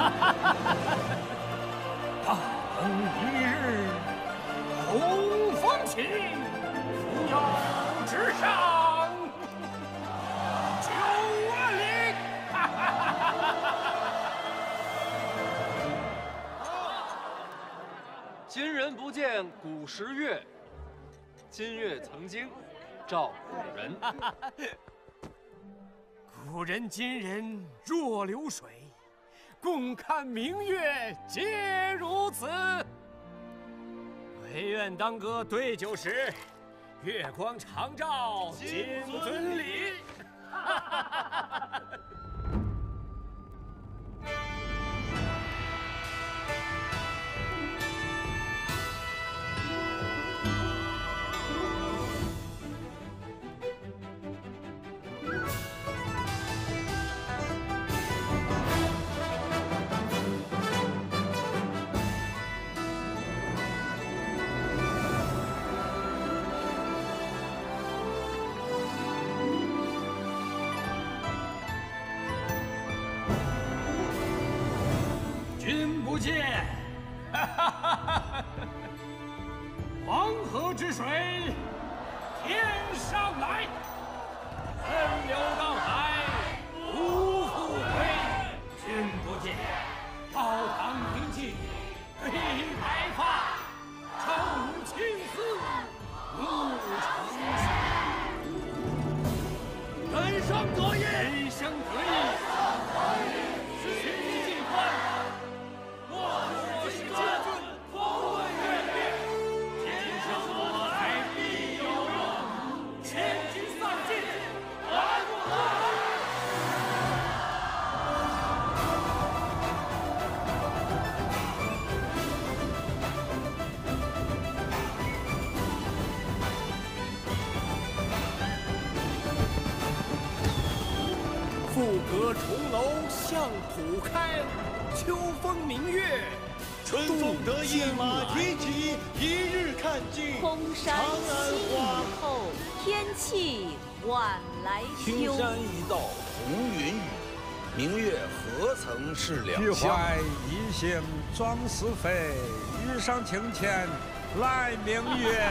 大鹏一日红风起，扶摇直上九万里。 今人不见古时月，今月曾经照古人。 古人今人若流水，共看明月皆如此。唯愿当歌对酒时，月光长照金樽里。君不见，黄河之水天上来，奔流到海无复回。君不见，高堂平静披白发，朝如青丝暮成雪。人生得意，人生得意，须尽欢。我是君，风问远略，天生我材必有用，千金散尽还不还？ 赋格重楼向土开，秋风明月， 春风得意马蹄疾，一日看尽空山长安新雨花。 后，天气晚来青秋。 山一道红云雨，明月何曾是两俱乡？ 怀逸兴壮思飞，欲上青天来明月。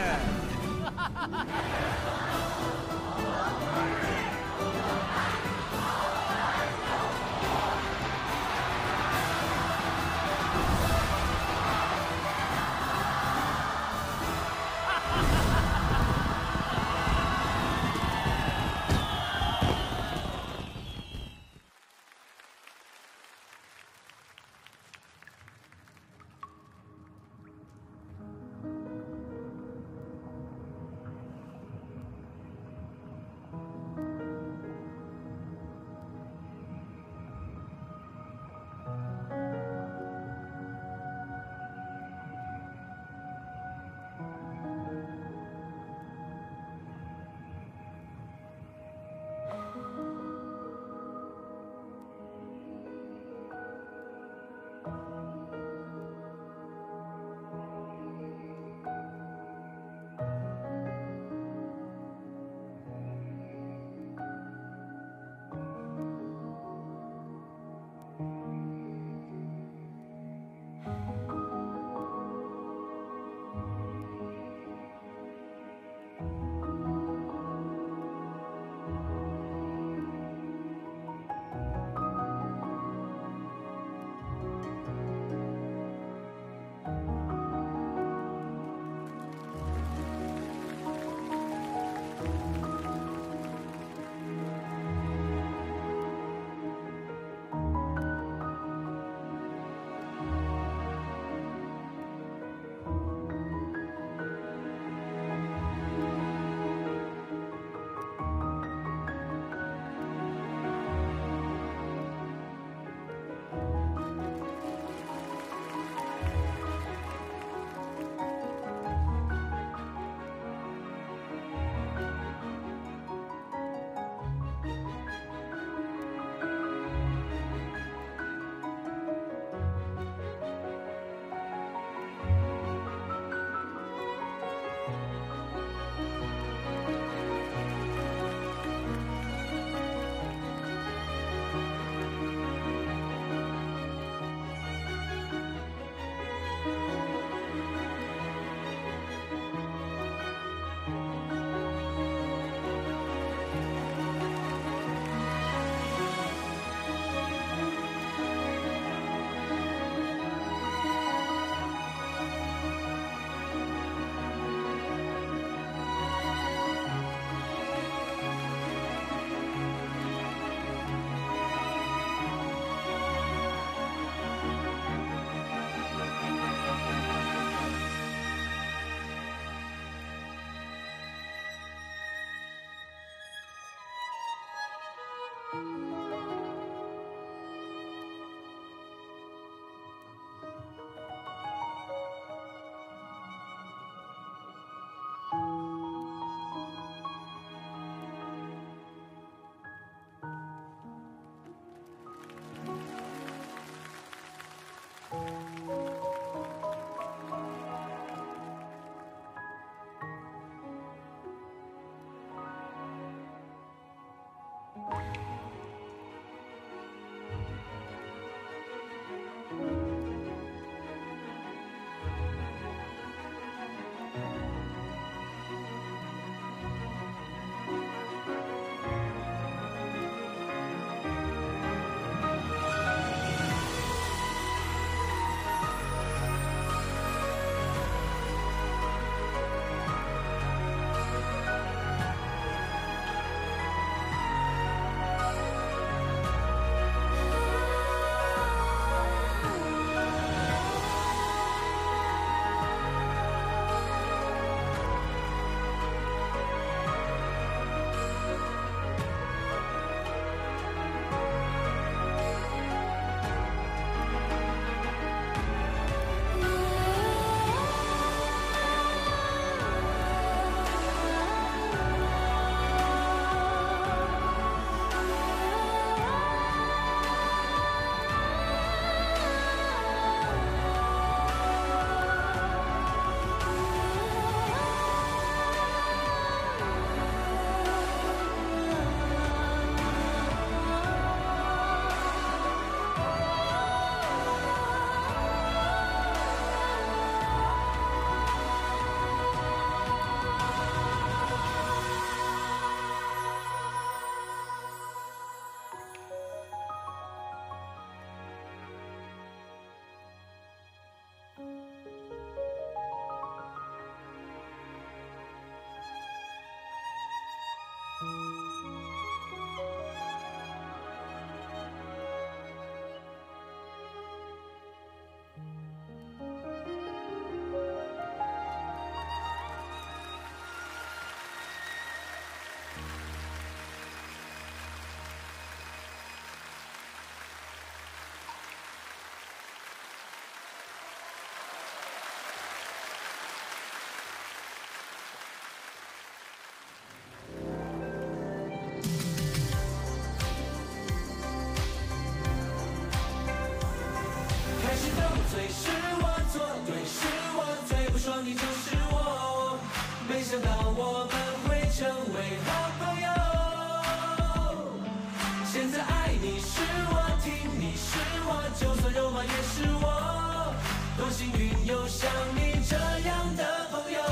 对是我做对是我最不爽你就是我，没想到我们会成为好朋友。现在爱你是我，听你是我，就算肉麻也是我，多幸运有像你这样的朋友。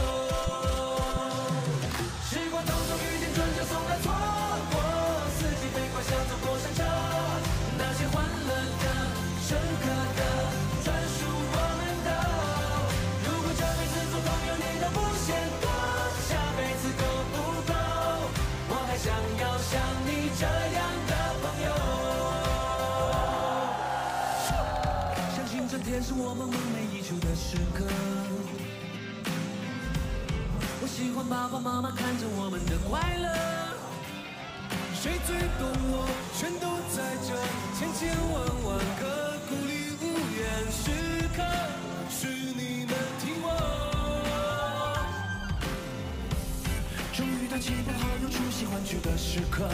时光匆匆遇见转角送来错过，四季飞快像走过山车，那些欢乐的深刻的专属我们的。如果这辈子做朋友你都不嫌多，下辈子够不够？我还想要像你这样的朋友。相信这天是我们梦寐以求的时刻。我喜欢爸爸妈妈看着我们的快乐。谁最懂我？全都在这千千万万个孤立无援时刻，是你们听我。终于到亲朋好友出席欢聚的时刻，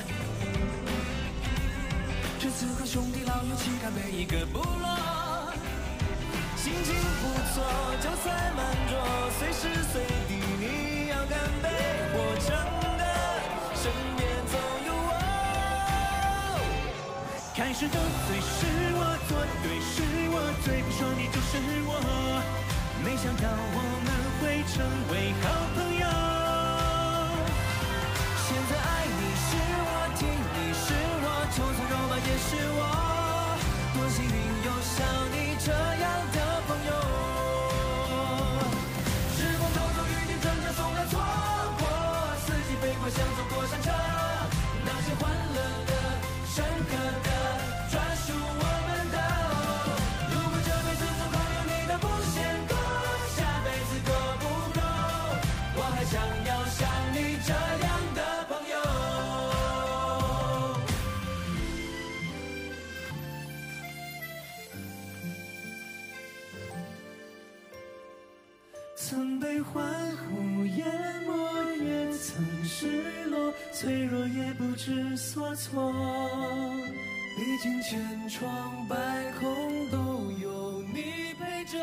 这次和兄弟老友齐看每一个部落，心情不错，酒菜满桌，随时随地你要干杯，活成的身边总有我。开始的最是我，做对是我，最不爽你就是我，没想到我们会成为好朋友。现在爱你是我，听你是我，就算肉麻也是我，多幸运有像你这样的朋友。时光匆匆遇见转角送来错过，四季飞快像走过山车，那些欢乐的深刻的专属我们的。如果这辈子做朋友你都不嫌多，下辈子够不够？我是欢呼，淹没也曾失落，脆弱也不知所措。历经千疮百孔，都有你陪着。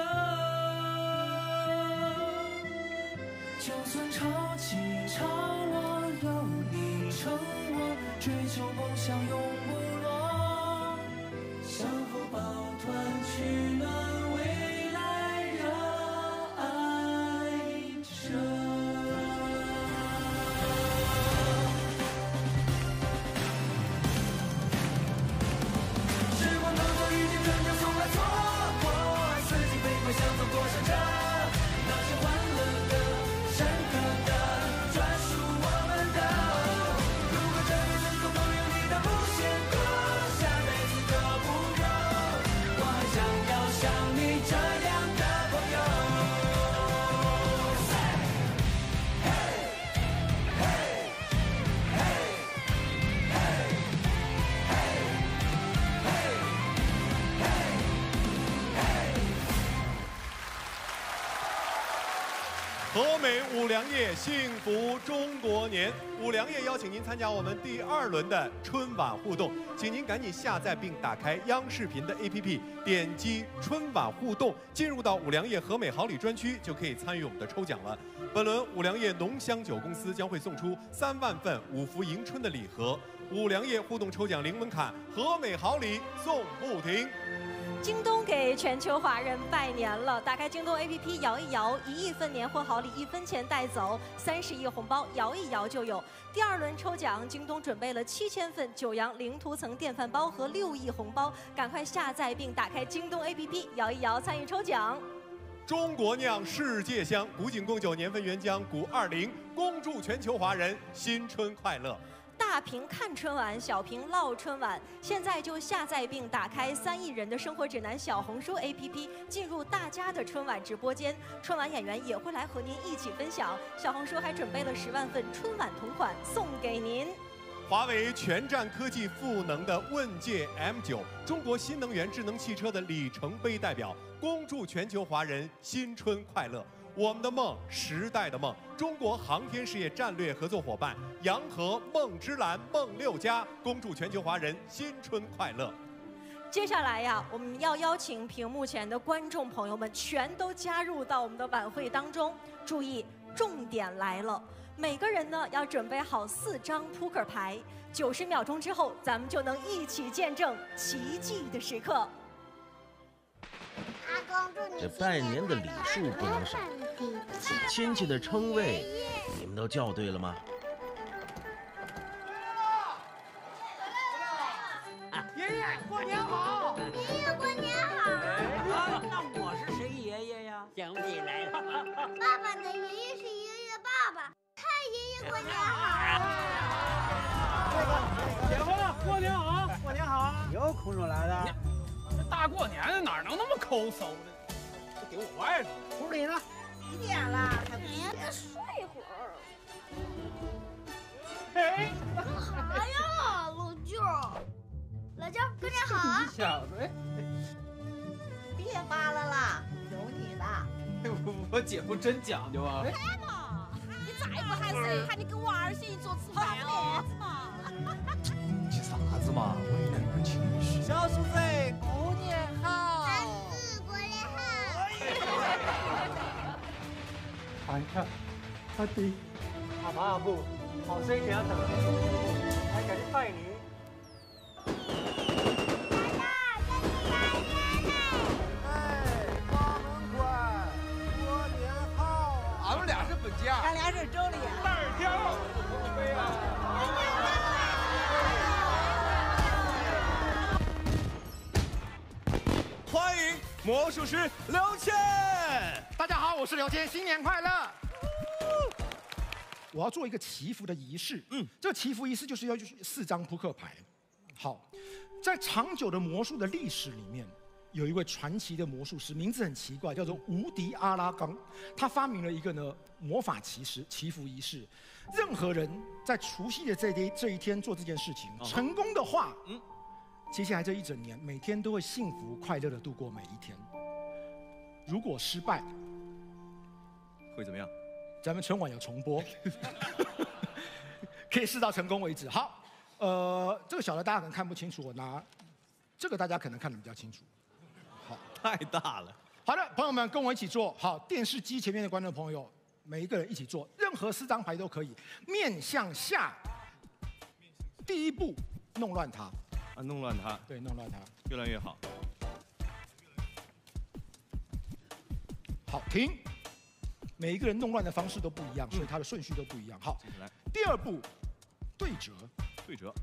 就算潮起潮落，有你撑我，追求梦想永不落。相互抱团取暖，未来热爱着。时光偷走一切真正从来错过，四季飞过，向走过山车，那些欢乐的、深刻的，专属我们的。如果这一生总有你的无限过，下辈子都不够，我还想要像你这样的朋友。嘿，嘿，嘿，嘿，嘿，嘿，嘿，嘿。 和美五粮液，幸福中国年。五粮液邀请您参加我们第二轮的春晚互动，请您赶紧下载并打开央视频的 A P P， 点击春晚互动，进入到五粮液和美好礼专区，就可以参与我们的抽奖了。本轮五粮液浓香酒公司将会送出三万份五福迎春的礼盒，五粮液互动抽奖零门槛，和美好礼送不停。 京东给全球华人拜年了！打开京东 A P P 摇一摇，一亿份年货好礼一分钱带走，三十亿红包摇一摇就有。第二轮抽奖，京东准备了七千份九阳零涂层电饭煲和六亿红包，赶快下载并打开京东 A P P 摇一摇参与抽奖。 中国酿世界香，古井贡酒年份原浆古二零，恭祝全球华人新春快乐。 大屏看春晚，小屏唠春晚，现在就下载并打开三亿人的生活指南小红书 A P P， 进入大家的春晚直播间，春晚演员也会来和您一起分享。小红书还准备了十万份春晚同款送给您。 华为全站科技赋能的问界 M 九，中国新能源智能汽车的里程碑代表，恭祝全球华人新春快乐。我们的梦，时代的梦，中国航天事业战略合作伙伴洋河梦之蓝梦六家，恭祝全球华人新春快乐。 接下来呀，我们要邀请屏幕前的观众朋友们全都加入到我们的晚会当中。注意，重点来了，每个人呢要准备好四张扑克牌，九十秒钟之后，咱们就能一起见证奇迹的时刻。 这拜年的礼数不能少，亲戚的称谓你们都叫对了吗？ 爷爷过年好！ 爷爷过年好！ 啊，那我是谁爷爷呀？ 想不起来了。爸爸的爷爷是爷爷爸爸，太爷爷过年好！ 姐夫过年好！过年好！ 又空手来的。 这大过年的哪能那么抠搜呢？这给我外甥。 屋里呢？ 几点了？还不得睡会儿。 哎， 干啥呀，老舅？老舅，过年好啊！ 小子，哎， 别扒拉了，有你的。 我姐夫真讲究啊！ 开嘛，你再不喊谁喊你给娃儿先做吃饭哦。 急啥子嘛？我有点情绪。 小叔子，过年好！ 三四过年好！ 看看，阿弟，阿爸阿母，好生听等，还给你拜年。 俺们俩是本家， 俺俩是妯娌， 二条。对呀。 欢迎魔术师刘谦。 大家好，我是刘谦，新年快乐。我要做一个祈福的仪式，嗯，这个祈福仪式就是要四张扑克牌。好，在长久的魔术的历史里面，有一位传奇的魔术师，名字很奇怪，叫做无敌阿拉冈。他发明了一个呢魔法祈使祈福仪式。任何人在除夕的这一这一天做这件事情，成功的话，嗯，接下来这一整年，每天都会幸福快乐的度过每一天。如果失败， 会怎么样？ 咱们春晚有重播，可以试到成功为止。好，呃，这个小的大家可能看不清楚，我拿这个大家可能看得比较清楚。好， 太大了。 好的，朋友们跟我一起做。好，电视机前面的观众朋友，每一个人一起做，任何四张牌都可以，面向下。第一步，弄乱它。 啊，弄乱它。 对，弄乱它。 越来越好。 好，停。每一个人弄乱的方式都不一样，所以它的顺序都不一样。好， 来。 第二步，对折。 对折。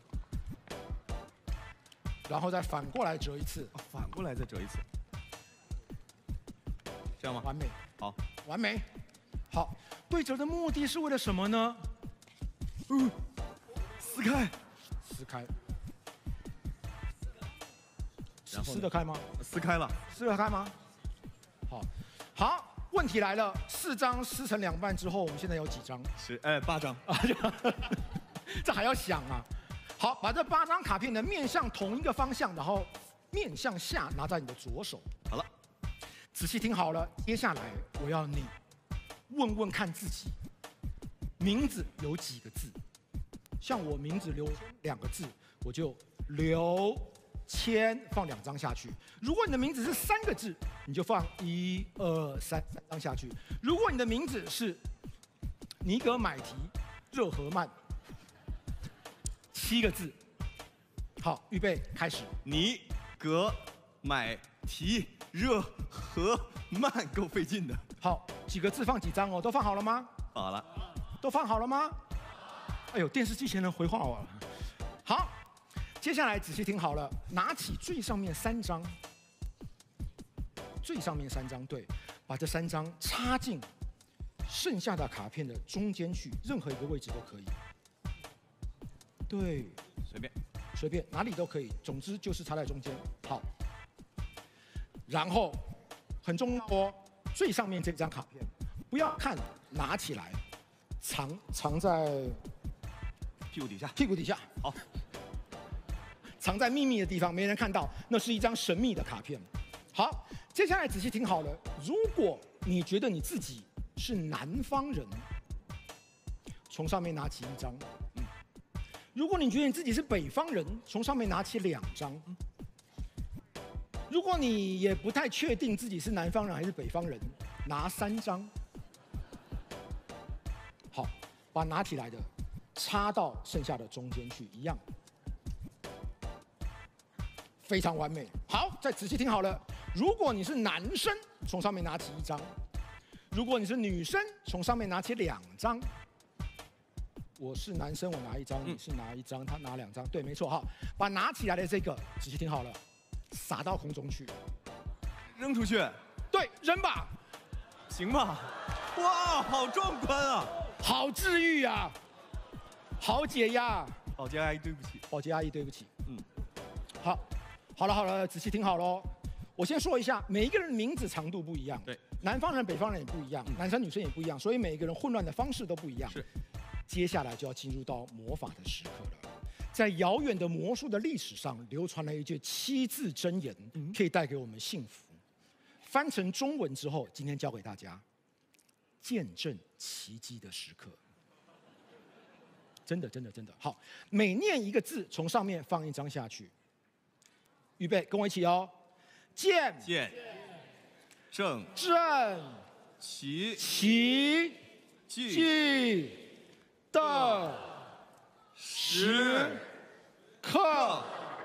然后再反过来折一次。 哦、反过来再折一次。这样吗？ 完美。 好， 完美。好，对折的目的是为了什么呢？嗯， 撕开。 撕开。 然后撕得开吗？ 撕开了。 撕得开吗？好，好。问题来了，四张撕成两半之后，我们现在有几张？ 十，哎，八张啊， 这还要想啊。好，把这八张卡片呢面向同一个方向，然后面向下拿在你的左手。 好了， 仔细听好了，接下来我要你问问看自己，名字有几个字？像我名字刘两个字，我就刘谦放两张下去。如果你的名字是三个字，你就放一二三三张下去。如果你的名字是尼格买提热河曼，七个字。好，预备开始。 尼格买提热河曼，够费劲的。 好，几个字放几张哦？都放好了吗？ 放好了。 都放好了吗？哎呦，电视机前人回话我了。好。接下来仔细听好了，拿起最上面三张，最上面三张，对，把这三张插进剩下的卡片的中间去，任何一个位置都可以。对， 随便， 随便哪里都可以，总之就是插在中间。好，然后很重要哦，最上面这张卡片不要看，拿起来，藏藏在屁股底下， 屁股底下。 好。 藏在秘密的地方，没人看到，那是一张神秘的卡片。好，接下来仔细听好了，如果你觉得你自己是南方人，从上面拿起一张；嗯，如果你觉得你自己是北方人，从上面拿起两张；嗯，如果你也不太确定自己是南方人还是北方人，拿三张。好，把拿起来的插到剩下的中间去，一样。非常完美。好，再仔细听好了。如果你是男生，从上面拿起一张；如果你是女生，从上面拿起两张。我是男生，我拿一张；你是拿一张，他拿两张。对，没错哈。把拿起来的这个仔细听好了，撒到空中去， 扔出去。 对，扔吧。 行吧。哇，好壮观啊！ 好治愈啊！好解压。 保洁阿姨，对不起。 保洁阿姨，对不起。 嗯， 好。好了好了，仔细听好喽。我先说一下，每一个人的名字长度不一样， 对， 南方人、北方人也不一样，嗯、男生女生也不一样，所以每一个人混乱的方式都不一样。 是， 接下来就要进入到魔法的时刻了。在遥远的魔术的历史上，流传了一句七字真言，嗯、可以带给我们幸福。翻成中文之后，今天教给大家，见证奇迹的时刻。真的真的真的好，每念一个字，从上面放一张下去。预备，跟我一起哦！见见正正奇奇迹的时刻。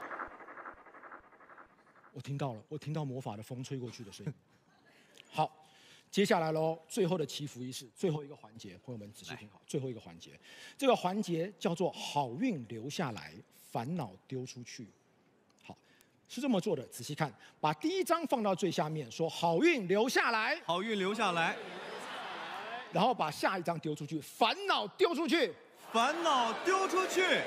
我听到了，我听到魔法的风吹过去的声音。好，接下来喽，最后的祈福仪式，最后一个环节，朋友们仔细听好，最后一个环节，这个环节叫做好运留下来，烦恼丢出去。是这么做的，仔细看，把第一张放到最下面，说好运留下来， 好运留下来， 然后把下一张丢出去，烦恼丢出去， 烦恼丢出去，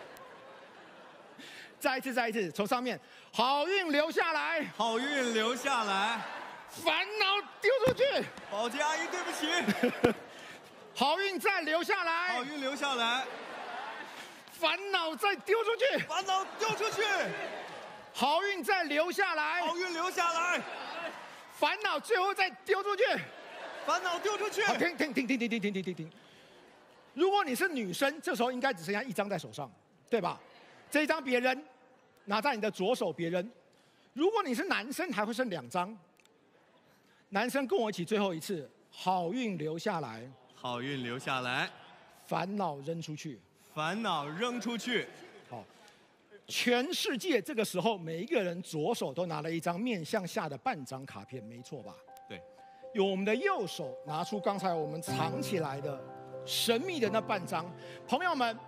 再一次，再一次，从上面，好运留下来， 好运留下来， 烦恼丢出去， 保洁阿姨，对不起， 好运再留下来， 好运留下来， 烦恼再丢出去， 烦恼丢出去。 好运再留下来， 好运留下来， 烦恼最后再丢出去， 烦恼丢出去。 好，停停停停停停停停停停。如果你是女生，这时候应该只剩下一张在手上，对吧？这一张别扔，拿在你的左手别扔。如果你是男生，还会剩两张。男生跟我一起最后一次，好运留下来， 好运留下来， 烦恼扔出去， 烦恼扔出去。 好，全世界这个时候每一个人左手都拿了一张面向下的半张卡片，没错吧？ 对。 用我们的右手拿出刚才我们藏起来的神秘的那半张，朋友们。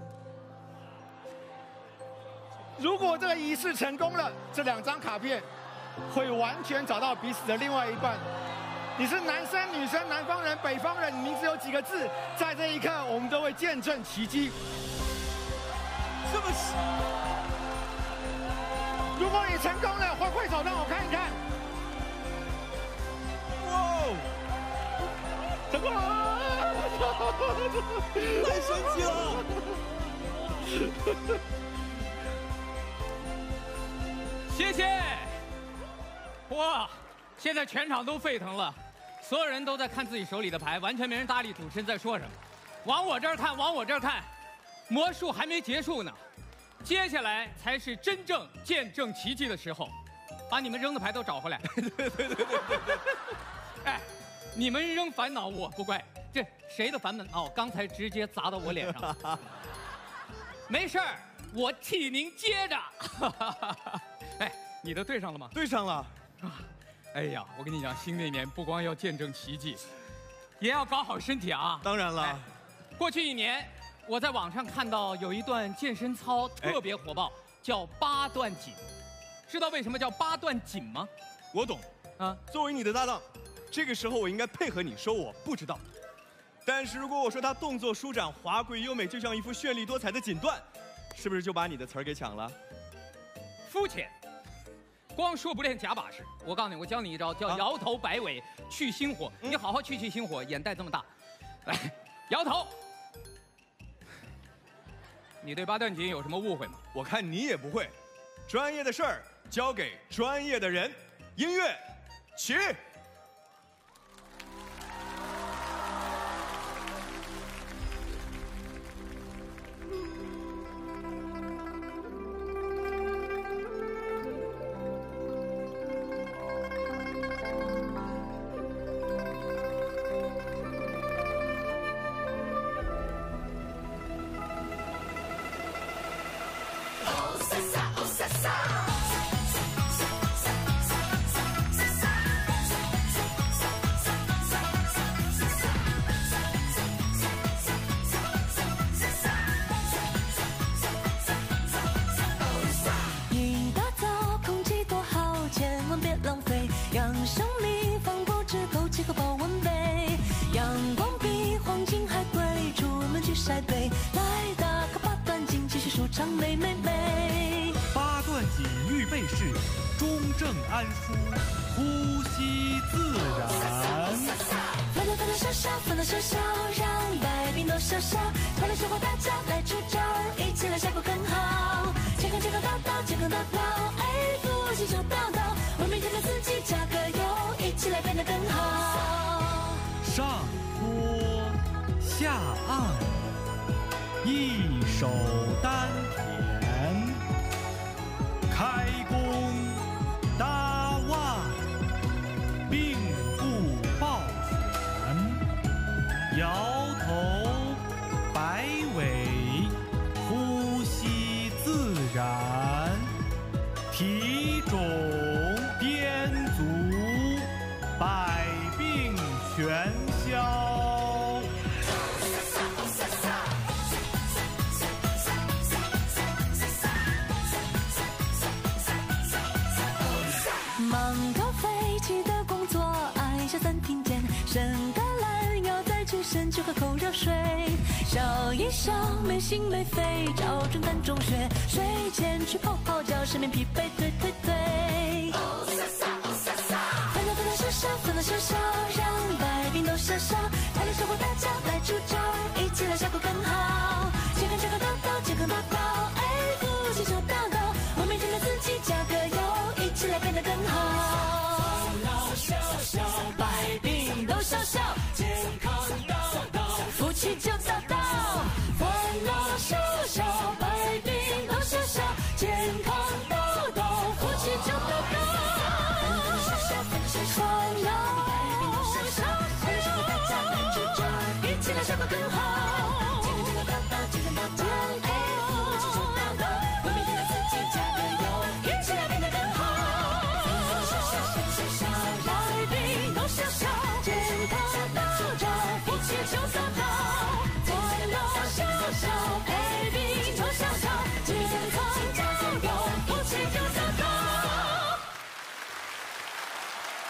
如果这个仪式成功了，这两张卡片会完全找到彼此的另外一半。你是男生、女生、南方人、北方人，你名字有几个字？在这一刻，我们都会见证奇迹。 这么喜， 如果你成功了，挥挥手让我看一看。哇！成功了！ 太神奇了！ 谢谢！哇，现在全场都沸腾了，所有人都在看自己手里的牌，完全没人搭理主持人在说什么。往我这儿看，往我这儿看，魔术还没结束呢，接下来才是真正见证奇迹的时候。把你们扔的牌都找回来。对对对对对对。哎，你们扔烦恼我不怪，这谁的烦恼刚才直接砸到我脸上？没事儿，我替您接着。哎，你的对上了吗？ 对上了。 哎呀，我跟你讲，新的一年不光要见证奇迹，也要搞好身体啊。 当然了。 哎，过去一年，我在网上看到有一段健身操特别火爆，叫八段锦。知道为什么叫八段锦吗？ 我懂。啊，作为你的搭档，这个时候我应该配合你说我不知道。但是如果我说他动作舒展、华贵优美，就像一副绚丽多彩的锦缎，是不是就把你的词儿给抢了？ 肤浅，光说不练假把式。我告诉你，我教你一招，叫摇头摆尾去心火。你好好去去心火，眼袋这么大，来摇头。你对八段锦有什么误会吗？ 我看你也不会。专业的事儿交给专业的人。音乐，起。 安舒，呼吸自然。 烦恼烦恼少少，烦恼少少，让百病都消消。快乐生活，大家来支招，一起来效果更好。健康健康到到，健康到到，哎，呼吸就到到，为明天的自己加个油，一起来变得更好。 上坡下按，一手丹田，开弓。搭腕，并步抱拳，摇头摆尾，呼吸自然，提踵颠足，百病全消。 忙到飞起的工作，按下暂停键，伸个懒腰，再去伸去喝口热水，笑一笑，没心没肺，找准肝中穴，睡前去泡泡脚，失眠疲惫，推推